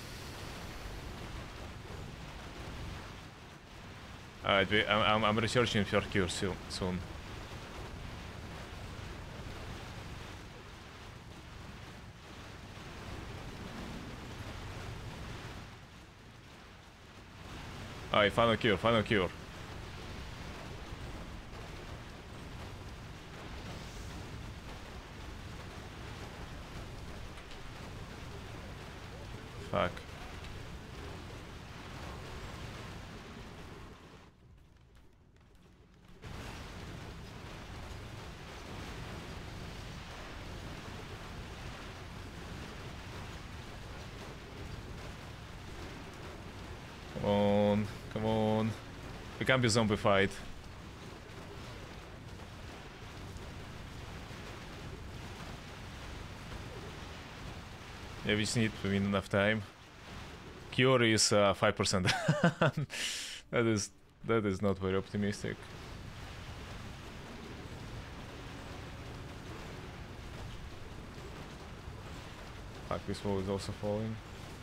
Alright, I'm researching for cure soon. Alright, final cure, final cure. Fuck. Come on, come on. We can't be zombified. Yeah, we just need to win enough time. Cure is 5%. That is not very optimistic. Fuck, this wall is also falling.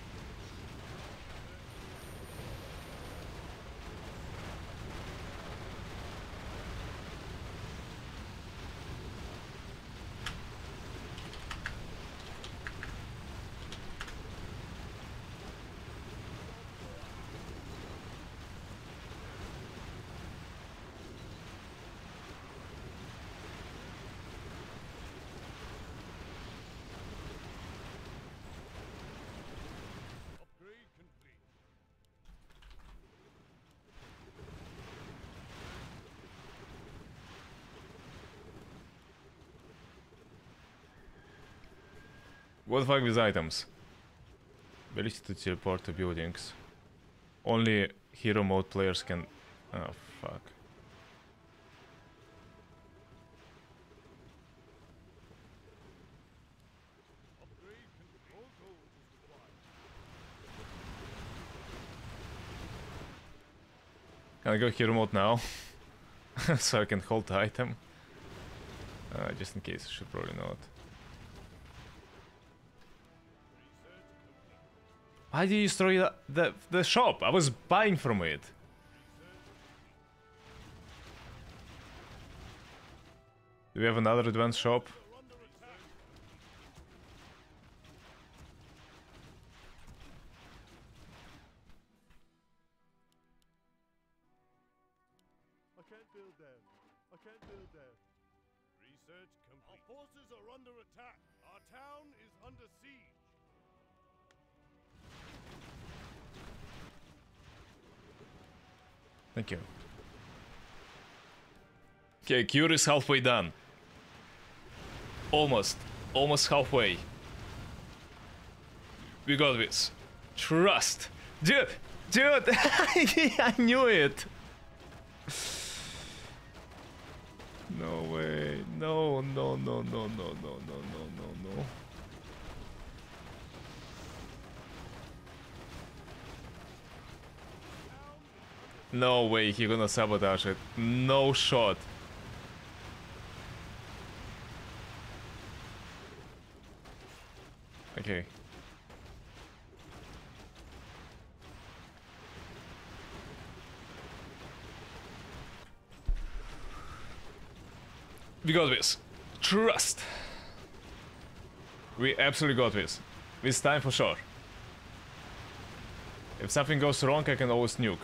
Upgrade complete. What the fuck with items? Ability to teleport to buildings. Only hero mode players can... Oh, fuck. Upgrade complete. All gold is required. Can I go hero mode now? So I can hold the item? Just in case, I should probably not. Why did you destroy the shop? I was buying from it. Do we have another advanced shop? We're under attack. I can't build there. I can't build there. Research complete. Our forces are under attack. Our town is under siege. Thank you. Okay, cure is halfway done. Almost. Almost halfway. We got this. Trust. Dude! Dude! I knew it! No way. No, no, no, no, no, no, no, no, no, no. No way, he gonna sabotage it. No shot. Okay. We got this. Trust. We absolutely got this. This time for sure. If something goes wrong, I can always nuke.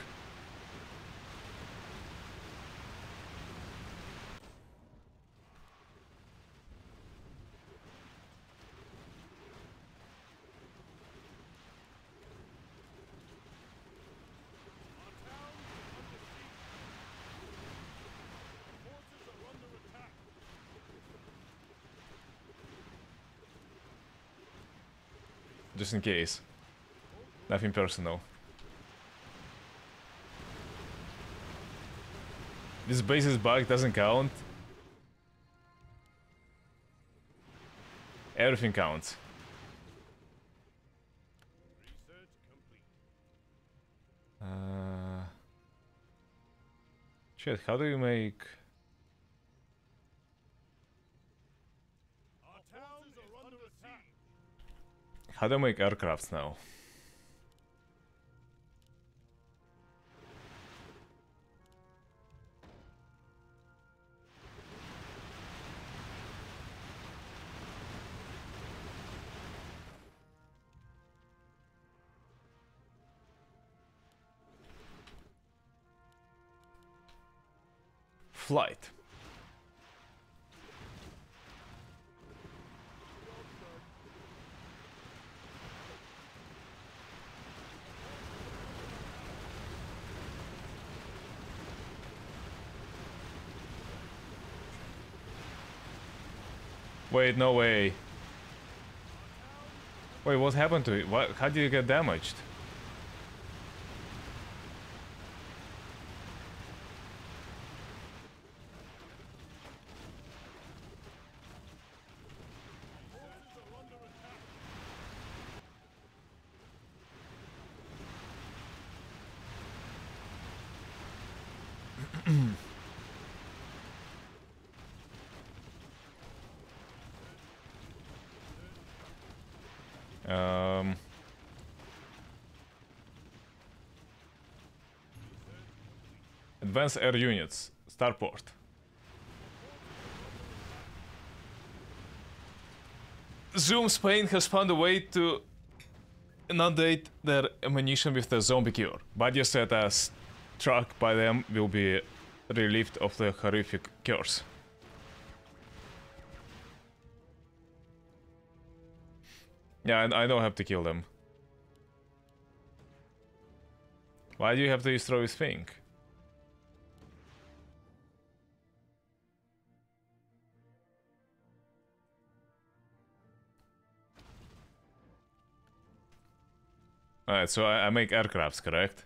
Forces are under attack. Just in case. Nothing personal. This base's bug doesn't count. Everything counts. Shit, how do you make... Our towns are under attack. How do you make aircrafts now? Flight. Wait, no way. Wait, what happened to it? What? How did you get damaged? Advanced air units, starport. Zoom Spain has found a way to inundate their ammunition with the zombie cure. Bodies that are struck by them will be relieved of the horrific curse. Yeah, I don't have to kill them. Why do you have to destroy this thing? Alright, so I make aircrafts, correct?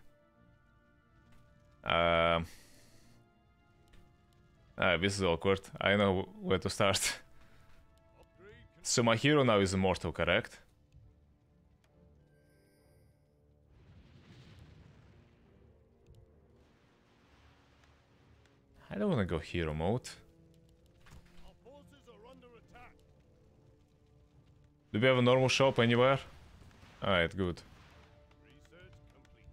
This is awkward. I know where to start. So my hero now is immortal, correct? I don't want to go hero mode. Our forces are under attack. Do we have a normal shop anywhere? Alright, good. Research complete.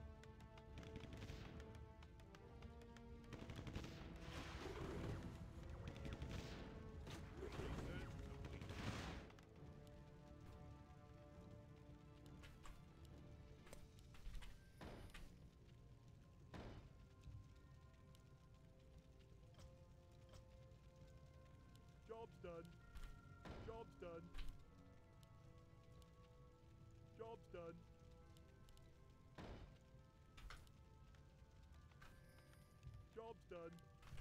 Job's done. Job's done. Job's done. Job's done.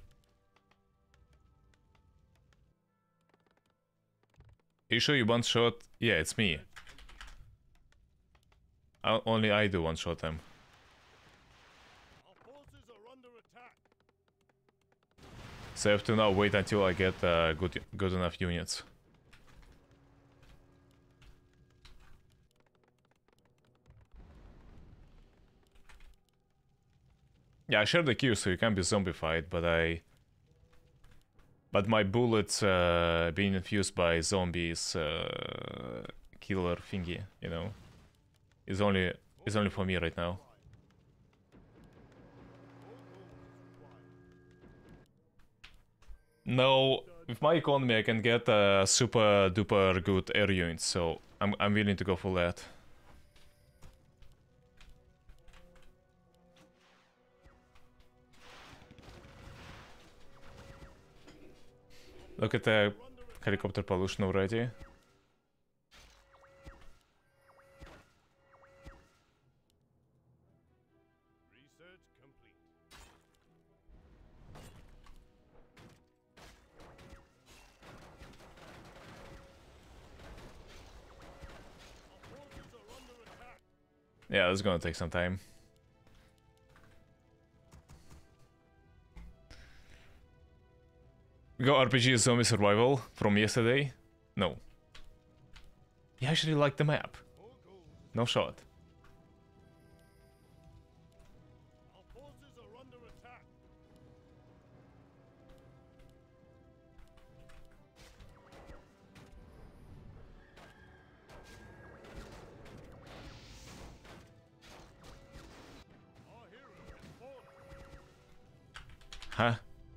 You sure you one shot? Yeah, it's me. Only I do one shot them. Our forces are under attack. So I have to now wait until I get good enough units. Yeah, I share the queue so you can be zombified, but my bullets being infused by zombies killer thingy, you know, is only for me right now. No, with my economy I can get super duper good air units, so I'm willing to go for that. Look at the helicopter pollution already. Research complete. Our forces are under attack. Yeah, it's gonna take some time. We got RPG Zombie Survival from yesterday? No. You actually like the map? No shot. Huh?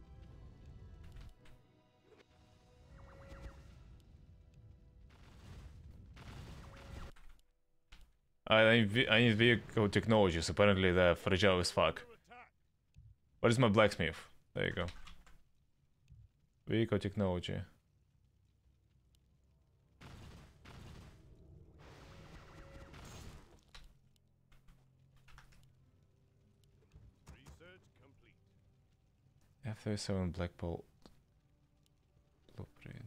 I need vehicle technologies. Apparently they're fragile as fuck. What is my blacksmith? There you go. Vehicle technology. F-37 Black Bolt blueprint.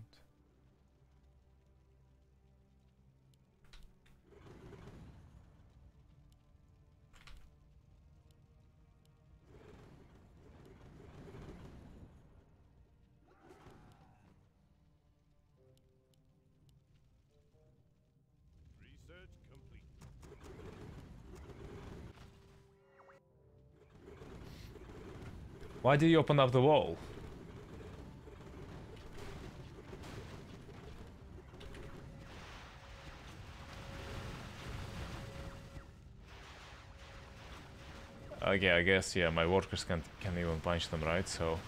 Research complete. Why did you open up the wall? Okay, I guess, yeah, my workers can't even punch them, right? So...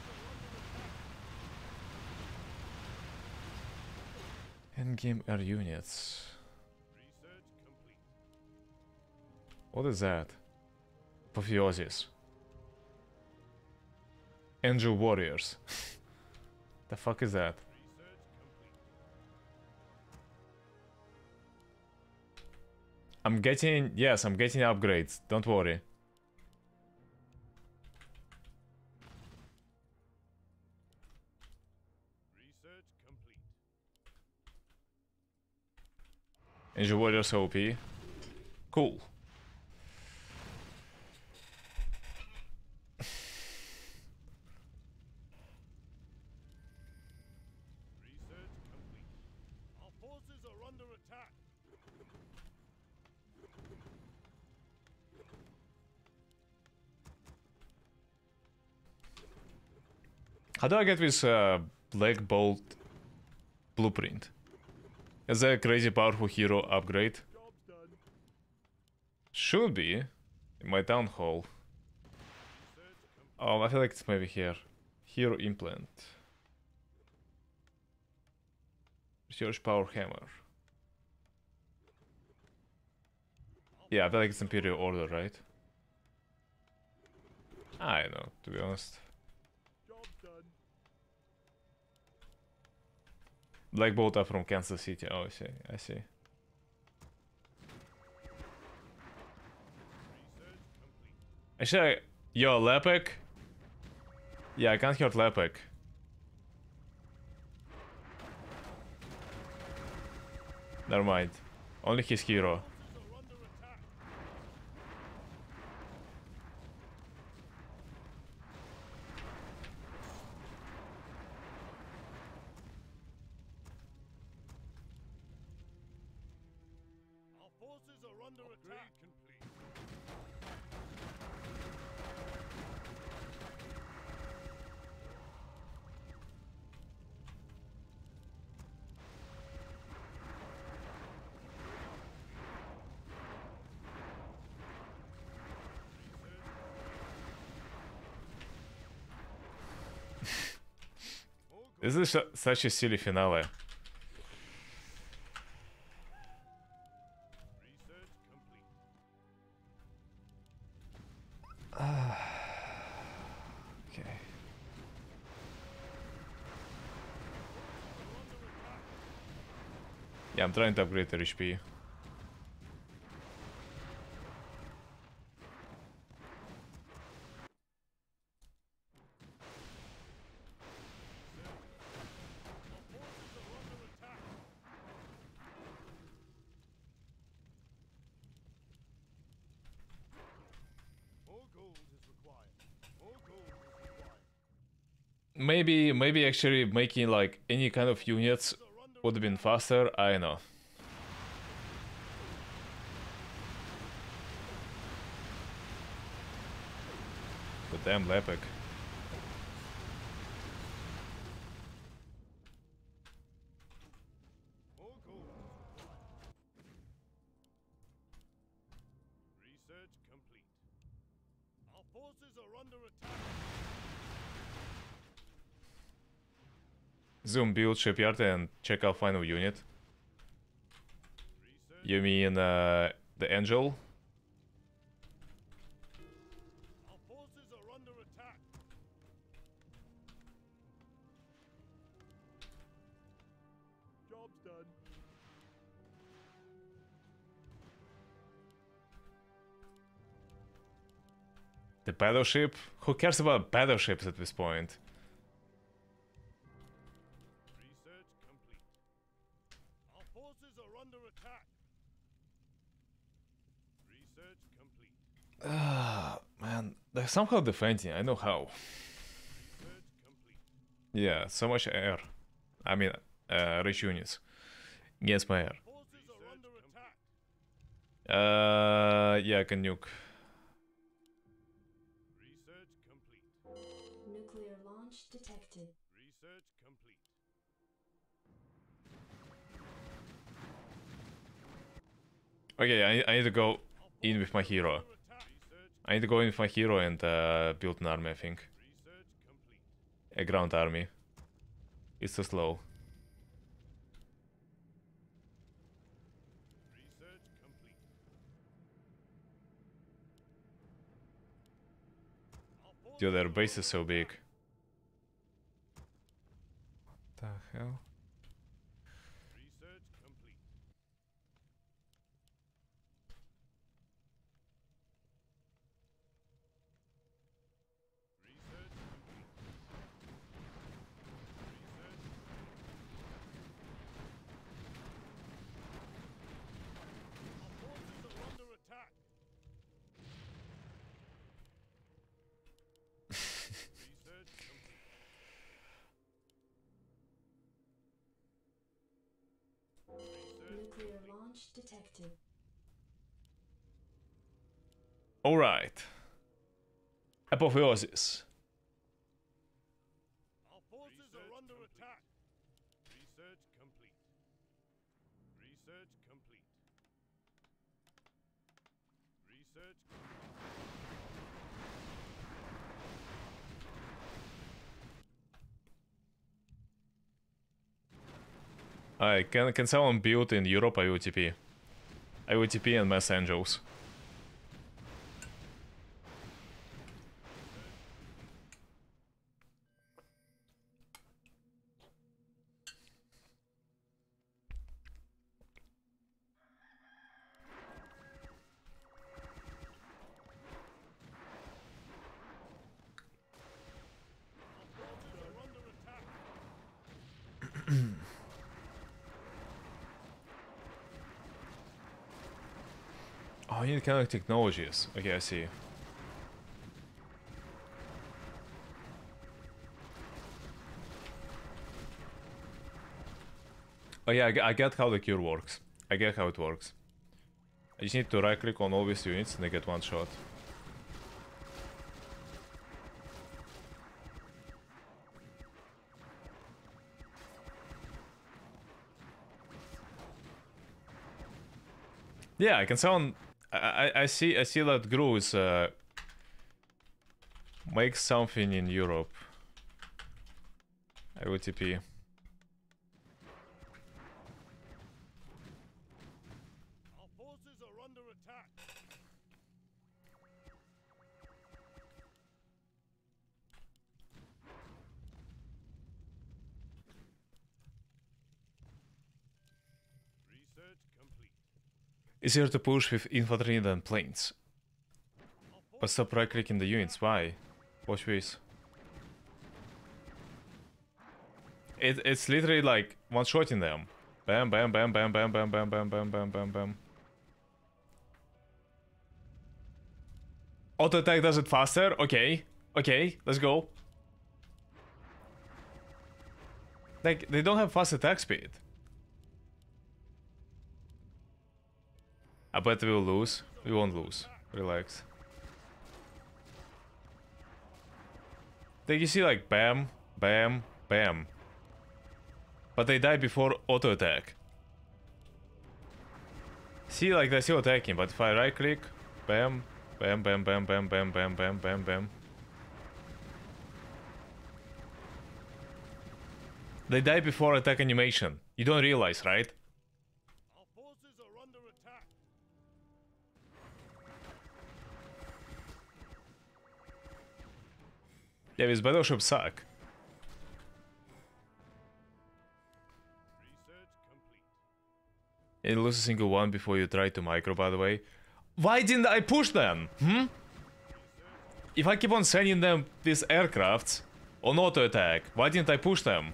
Endgame air units. Research complete. What is that? Apotheosis. Angel Warriors. The fuck is that? Research complete. I'm getting... Yes, I'm getting upgrades. Don't worry. Research complete. Angel Warriors OP. Cool. Research complete. Our forces are under attack. How do I get this Black Bolt blueprint? Is that a crazy powerful hero upgrade? Job's done. Should be. In my town hall. Research complete. Oh, I feel like it's maybe here. Hero implant. Research power hammer. Yeah, I feel like it's Imperial Order, right? I don't know, to be honest. Job's done. Black Bolt up from Kansas City. Oh, I see. I see. Research complete. Actually, yo, Lepek? Yeah, I can't hurt Lepek. Never mind. Only his hero. Forces are under attack. Our forces are under attack. Complete. This is such a silly finale. Research complete. Okay. Yeah, I'm trying to upgrade their HP. More gold is required. More gold is required. Maybe actually making like any kind of units would have been faster. I don't know. But damn Lepek. More gold is required. Research complete. Our forces are under attack. Zoom build shipyard and check out final unit. You mean the Angel? Our forces are under attack. Job's done. The battleship? Who cares about battleships at this point? Research complete. Our forces are under attack. Research complete. Ah, man, they're somehow defending. I know how. Research complete. Yeah, so much air. I mean, rich units against my air. Forces are under attack. Yeah, I can nuke. Research complete. Nuclear launch detected. Research complete. Okay, I need to go in with my hero. Under attack. Research. I need to go in with my hero and build an army, I think. Research complete. A ground army. It's too slow. Research complete. Our forces Dude, their are base is under so big. attack. What the hell? Research complete. Research complete. Research. Our forces are under attack. Research complete. Research. Nuclear launch detected. Alright. Apotheosis. Our forces are under attack. Research complete. Research complete. Research I can someone build in Europe IOTP? IOTP and Mass Angels. forces are under attack. Oh, you need kind of technologies. Okay, I see. Oh yeah, I get how the cure works. I get how it works. I just need to right click on all these units and they get one shot. Yeah, I can sound. I see that Gru is makes something in Europe. IOTP. Our forces are under attack. Research complete. Easier to push with infantry than planes. Our But forces stop right clicking the units, why? Watch this. It's literally like one shot in them. Bam bam bam bam bam bam bam bam bam bam bam bam. Auto attack does it faster? Okay. Okay, let's go. Like, they don't have fast attack speed. I bet we'll lose. We won't lose. Relax. Like, you see, like, bam, bam, bam. But they die before auto attack. See, like, they're still attacking, but if I right click, bam, bam, bam, bam, bam, bam, bam, bam, bam, bam. They die before attack animation. You don't realize, right? Our forces are under attack. Yeah, these battleships suck. Research complete. You lose a single one before you try to micro, by the way. Why didn't I push them? If I keep on sending them these aircrafts on auto attack, why didn't I push them?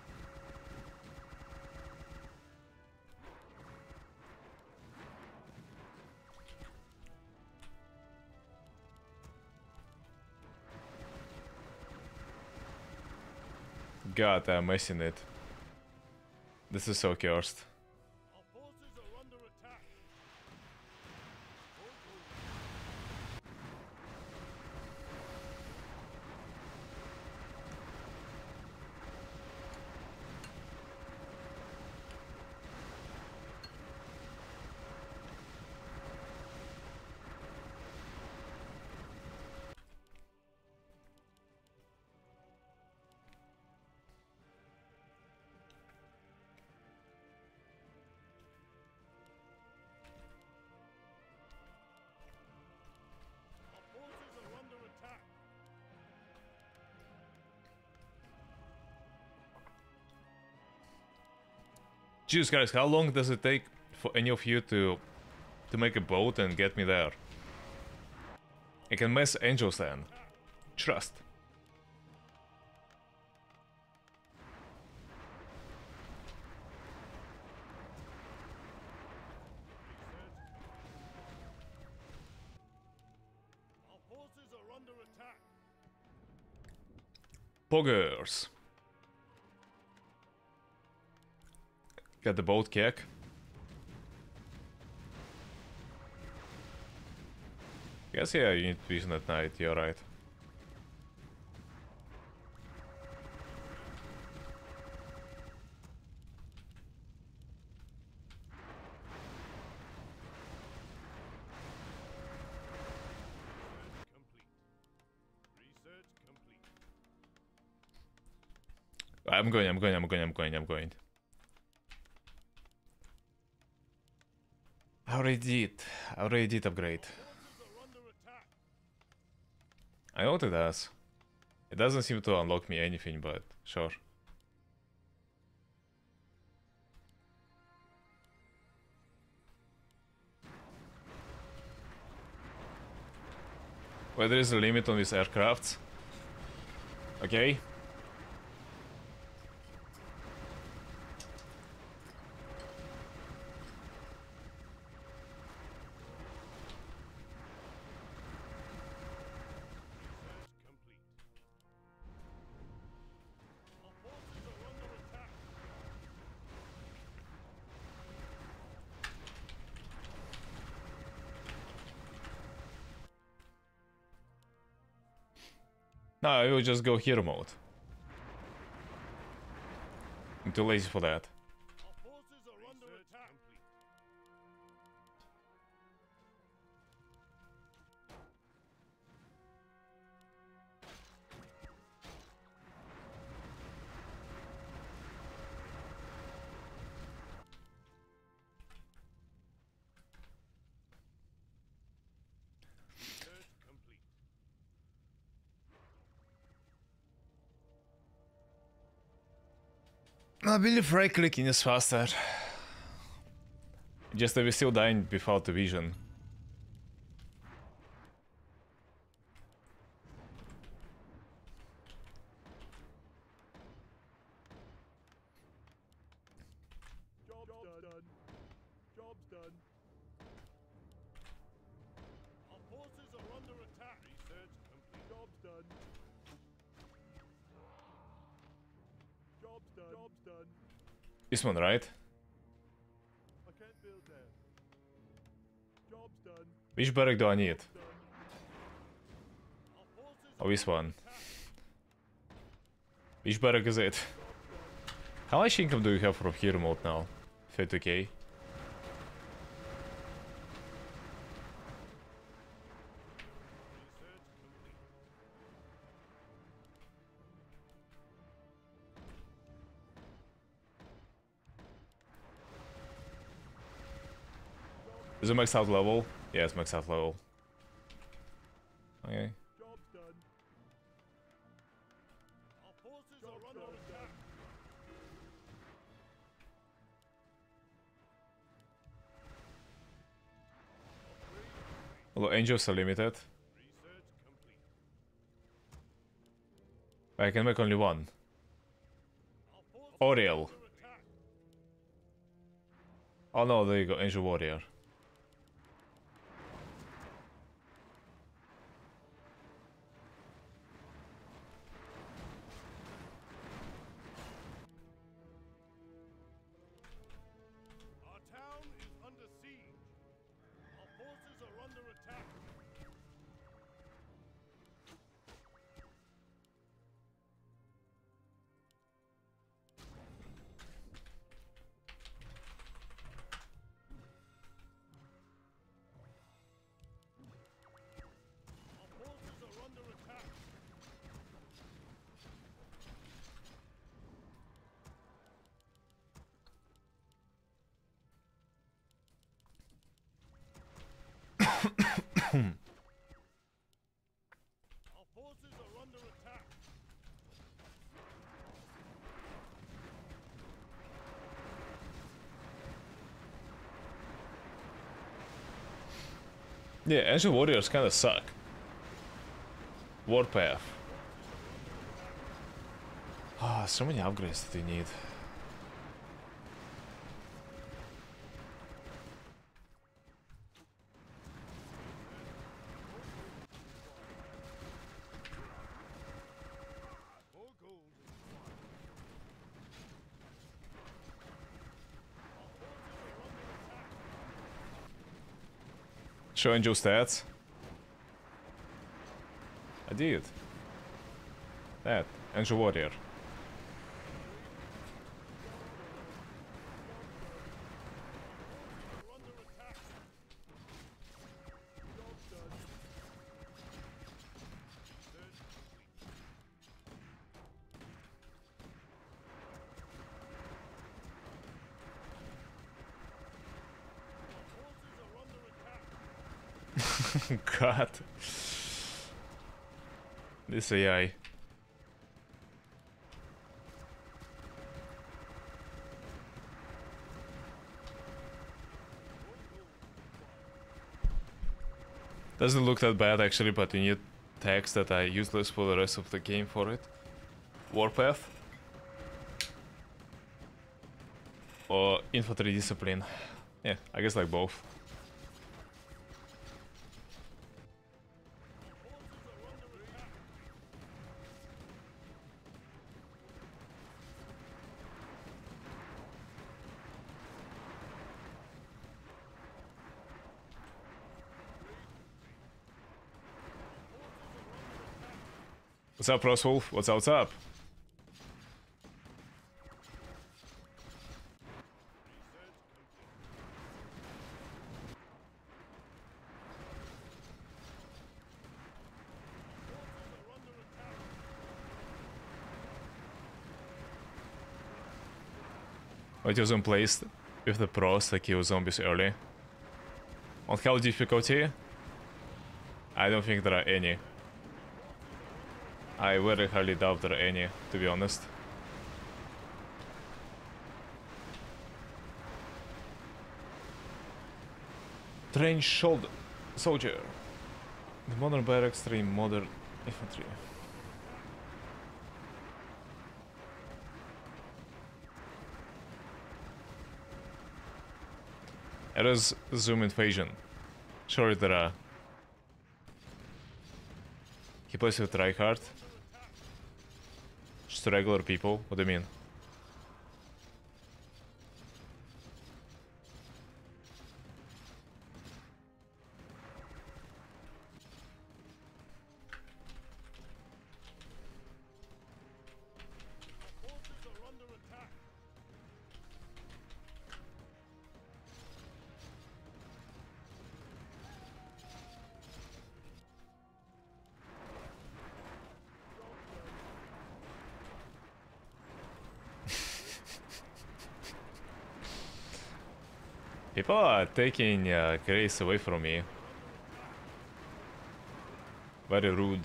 God, I'm missing it. This is so cursed. Our forces are under attack. Our forces are under attack. Jeez, guys, how long does it take for any of you to make a boat and get me there? I can mess angels then. Trust. Our forces are under attack. Poggers. Got the boat kick. Guess yeah, you need vision at night, you're right. Complete. Research complete. I'm going. I already did upgrade. Forces are under attack. I know what it does. It doesn't seem to unlock me anything, but sure. Well, there is a limit on these aircrafts. Okay. Research complete. Our forces are under attack. No, I will just go hero mode. I'm too lazy for that. Our forces are under attack. Complete. Research complete. I believe right clicking is faster. Just that we're still dying without the vision. Job's done. Job's done. Our forces are under attack. Research complete. Job's done. Job's done. Job's done. This one, right? I can't build there. Job's done. Which barrack do I need? Done. Our forces Oh, this one. attack. Which barrack is it? How much income do you have from hero mode now? 30k. Research complete. Is it max out level? Yeah, it's max out level. Okay. Job done. Our forces are under attack. Although angels are limited, Research complete. I can make only one. Our forces Oriel. are under attack. Oh no, there you go, Angel Warrior. Our town is under siege. Our forces are under attack. Our forces are under attack. Our forces are under attack. Yeah, Angel Warriors kinda suck. Warpath. Ah, so many upgrades that you need. More gold is required. Our forces are under attack. Show Angel stats. I did. That, Angel Warrior. Are under attack. Job done. Research complete. Our forces are under attack. God. This AI. Doesn't look that bad actually, but you need tags that are useless for the rest of the game for it. Warpath. Or infantry discipline. Yeah, I guess like both. What's up, Roswolf? What's up, what's up? It wasn't placed with the pros to kill zombies early. On hell difficulty? I don't think there are any. I very highly doubt there are any, to be honest. Trained shoulder soldier. The modern barracks train modern infantry. Errors zoom invasion. Sure there are. He plays with Reinhardt. Just regular people, what do you mean? Forces are under attack. People are taking Grace away from me. Very rude.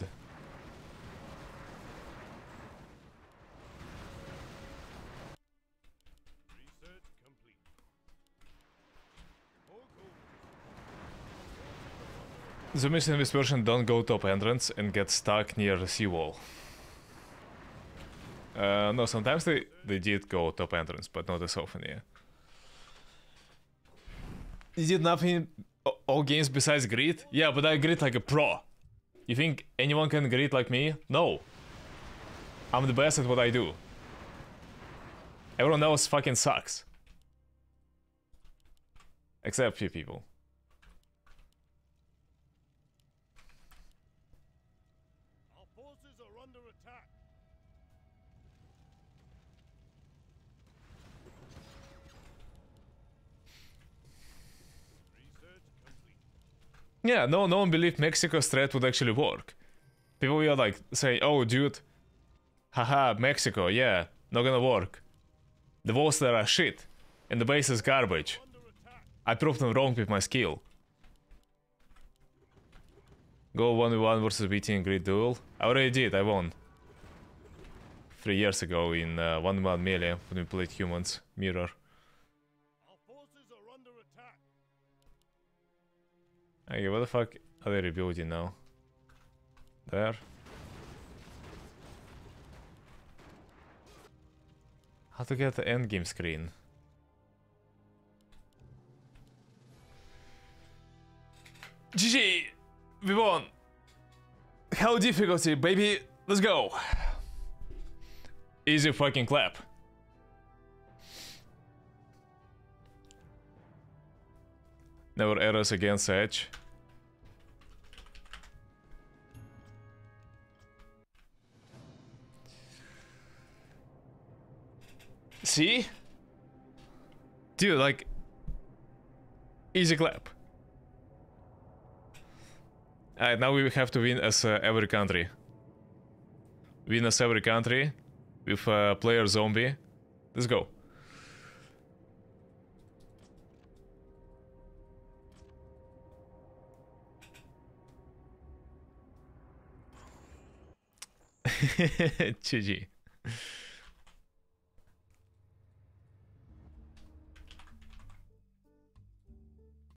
Research complete. All goals. Zombies in this version don't go top entrance and get stuck near the seawall. No, sometimes they did go top entrance, but not as often, yeah. You did nothing all games besides grid? Yeah, but I grid like a pro. You think anyone can grid like me? No. I'm the best at what I do. Everyone else fucking sucks. Except few people. Our forces are under attack. Research complete. Yeah, no one believed Mexico's threat would actually work. People were like saying, oh dude, haha, Mexico, yeah, not gonna work. The walls there are shit, and the base is garbage. Under attack. I proved them wrong with my skill. Go 1v1 versus BT in grid duel. I already did, I won. 3 years ago in 1v1 melee when we played humans, mirror. Our forces are under attack. Okay, what the fuck are they rebuilding now? There. How to get the endgame screen? GG! We won! Hell difficulty, baby! Let's go! Easy fucking clap. Never errors against Edge. See? Dude, like... Easy clap. Alright, now we have to win as every country. Win as every country with player zombie. Let's go. GG.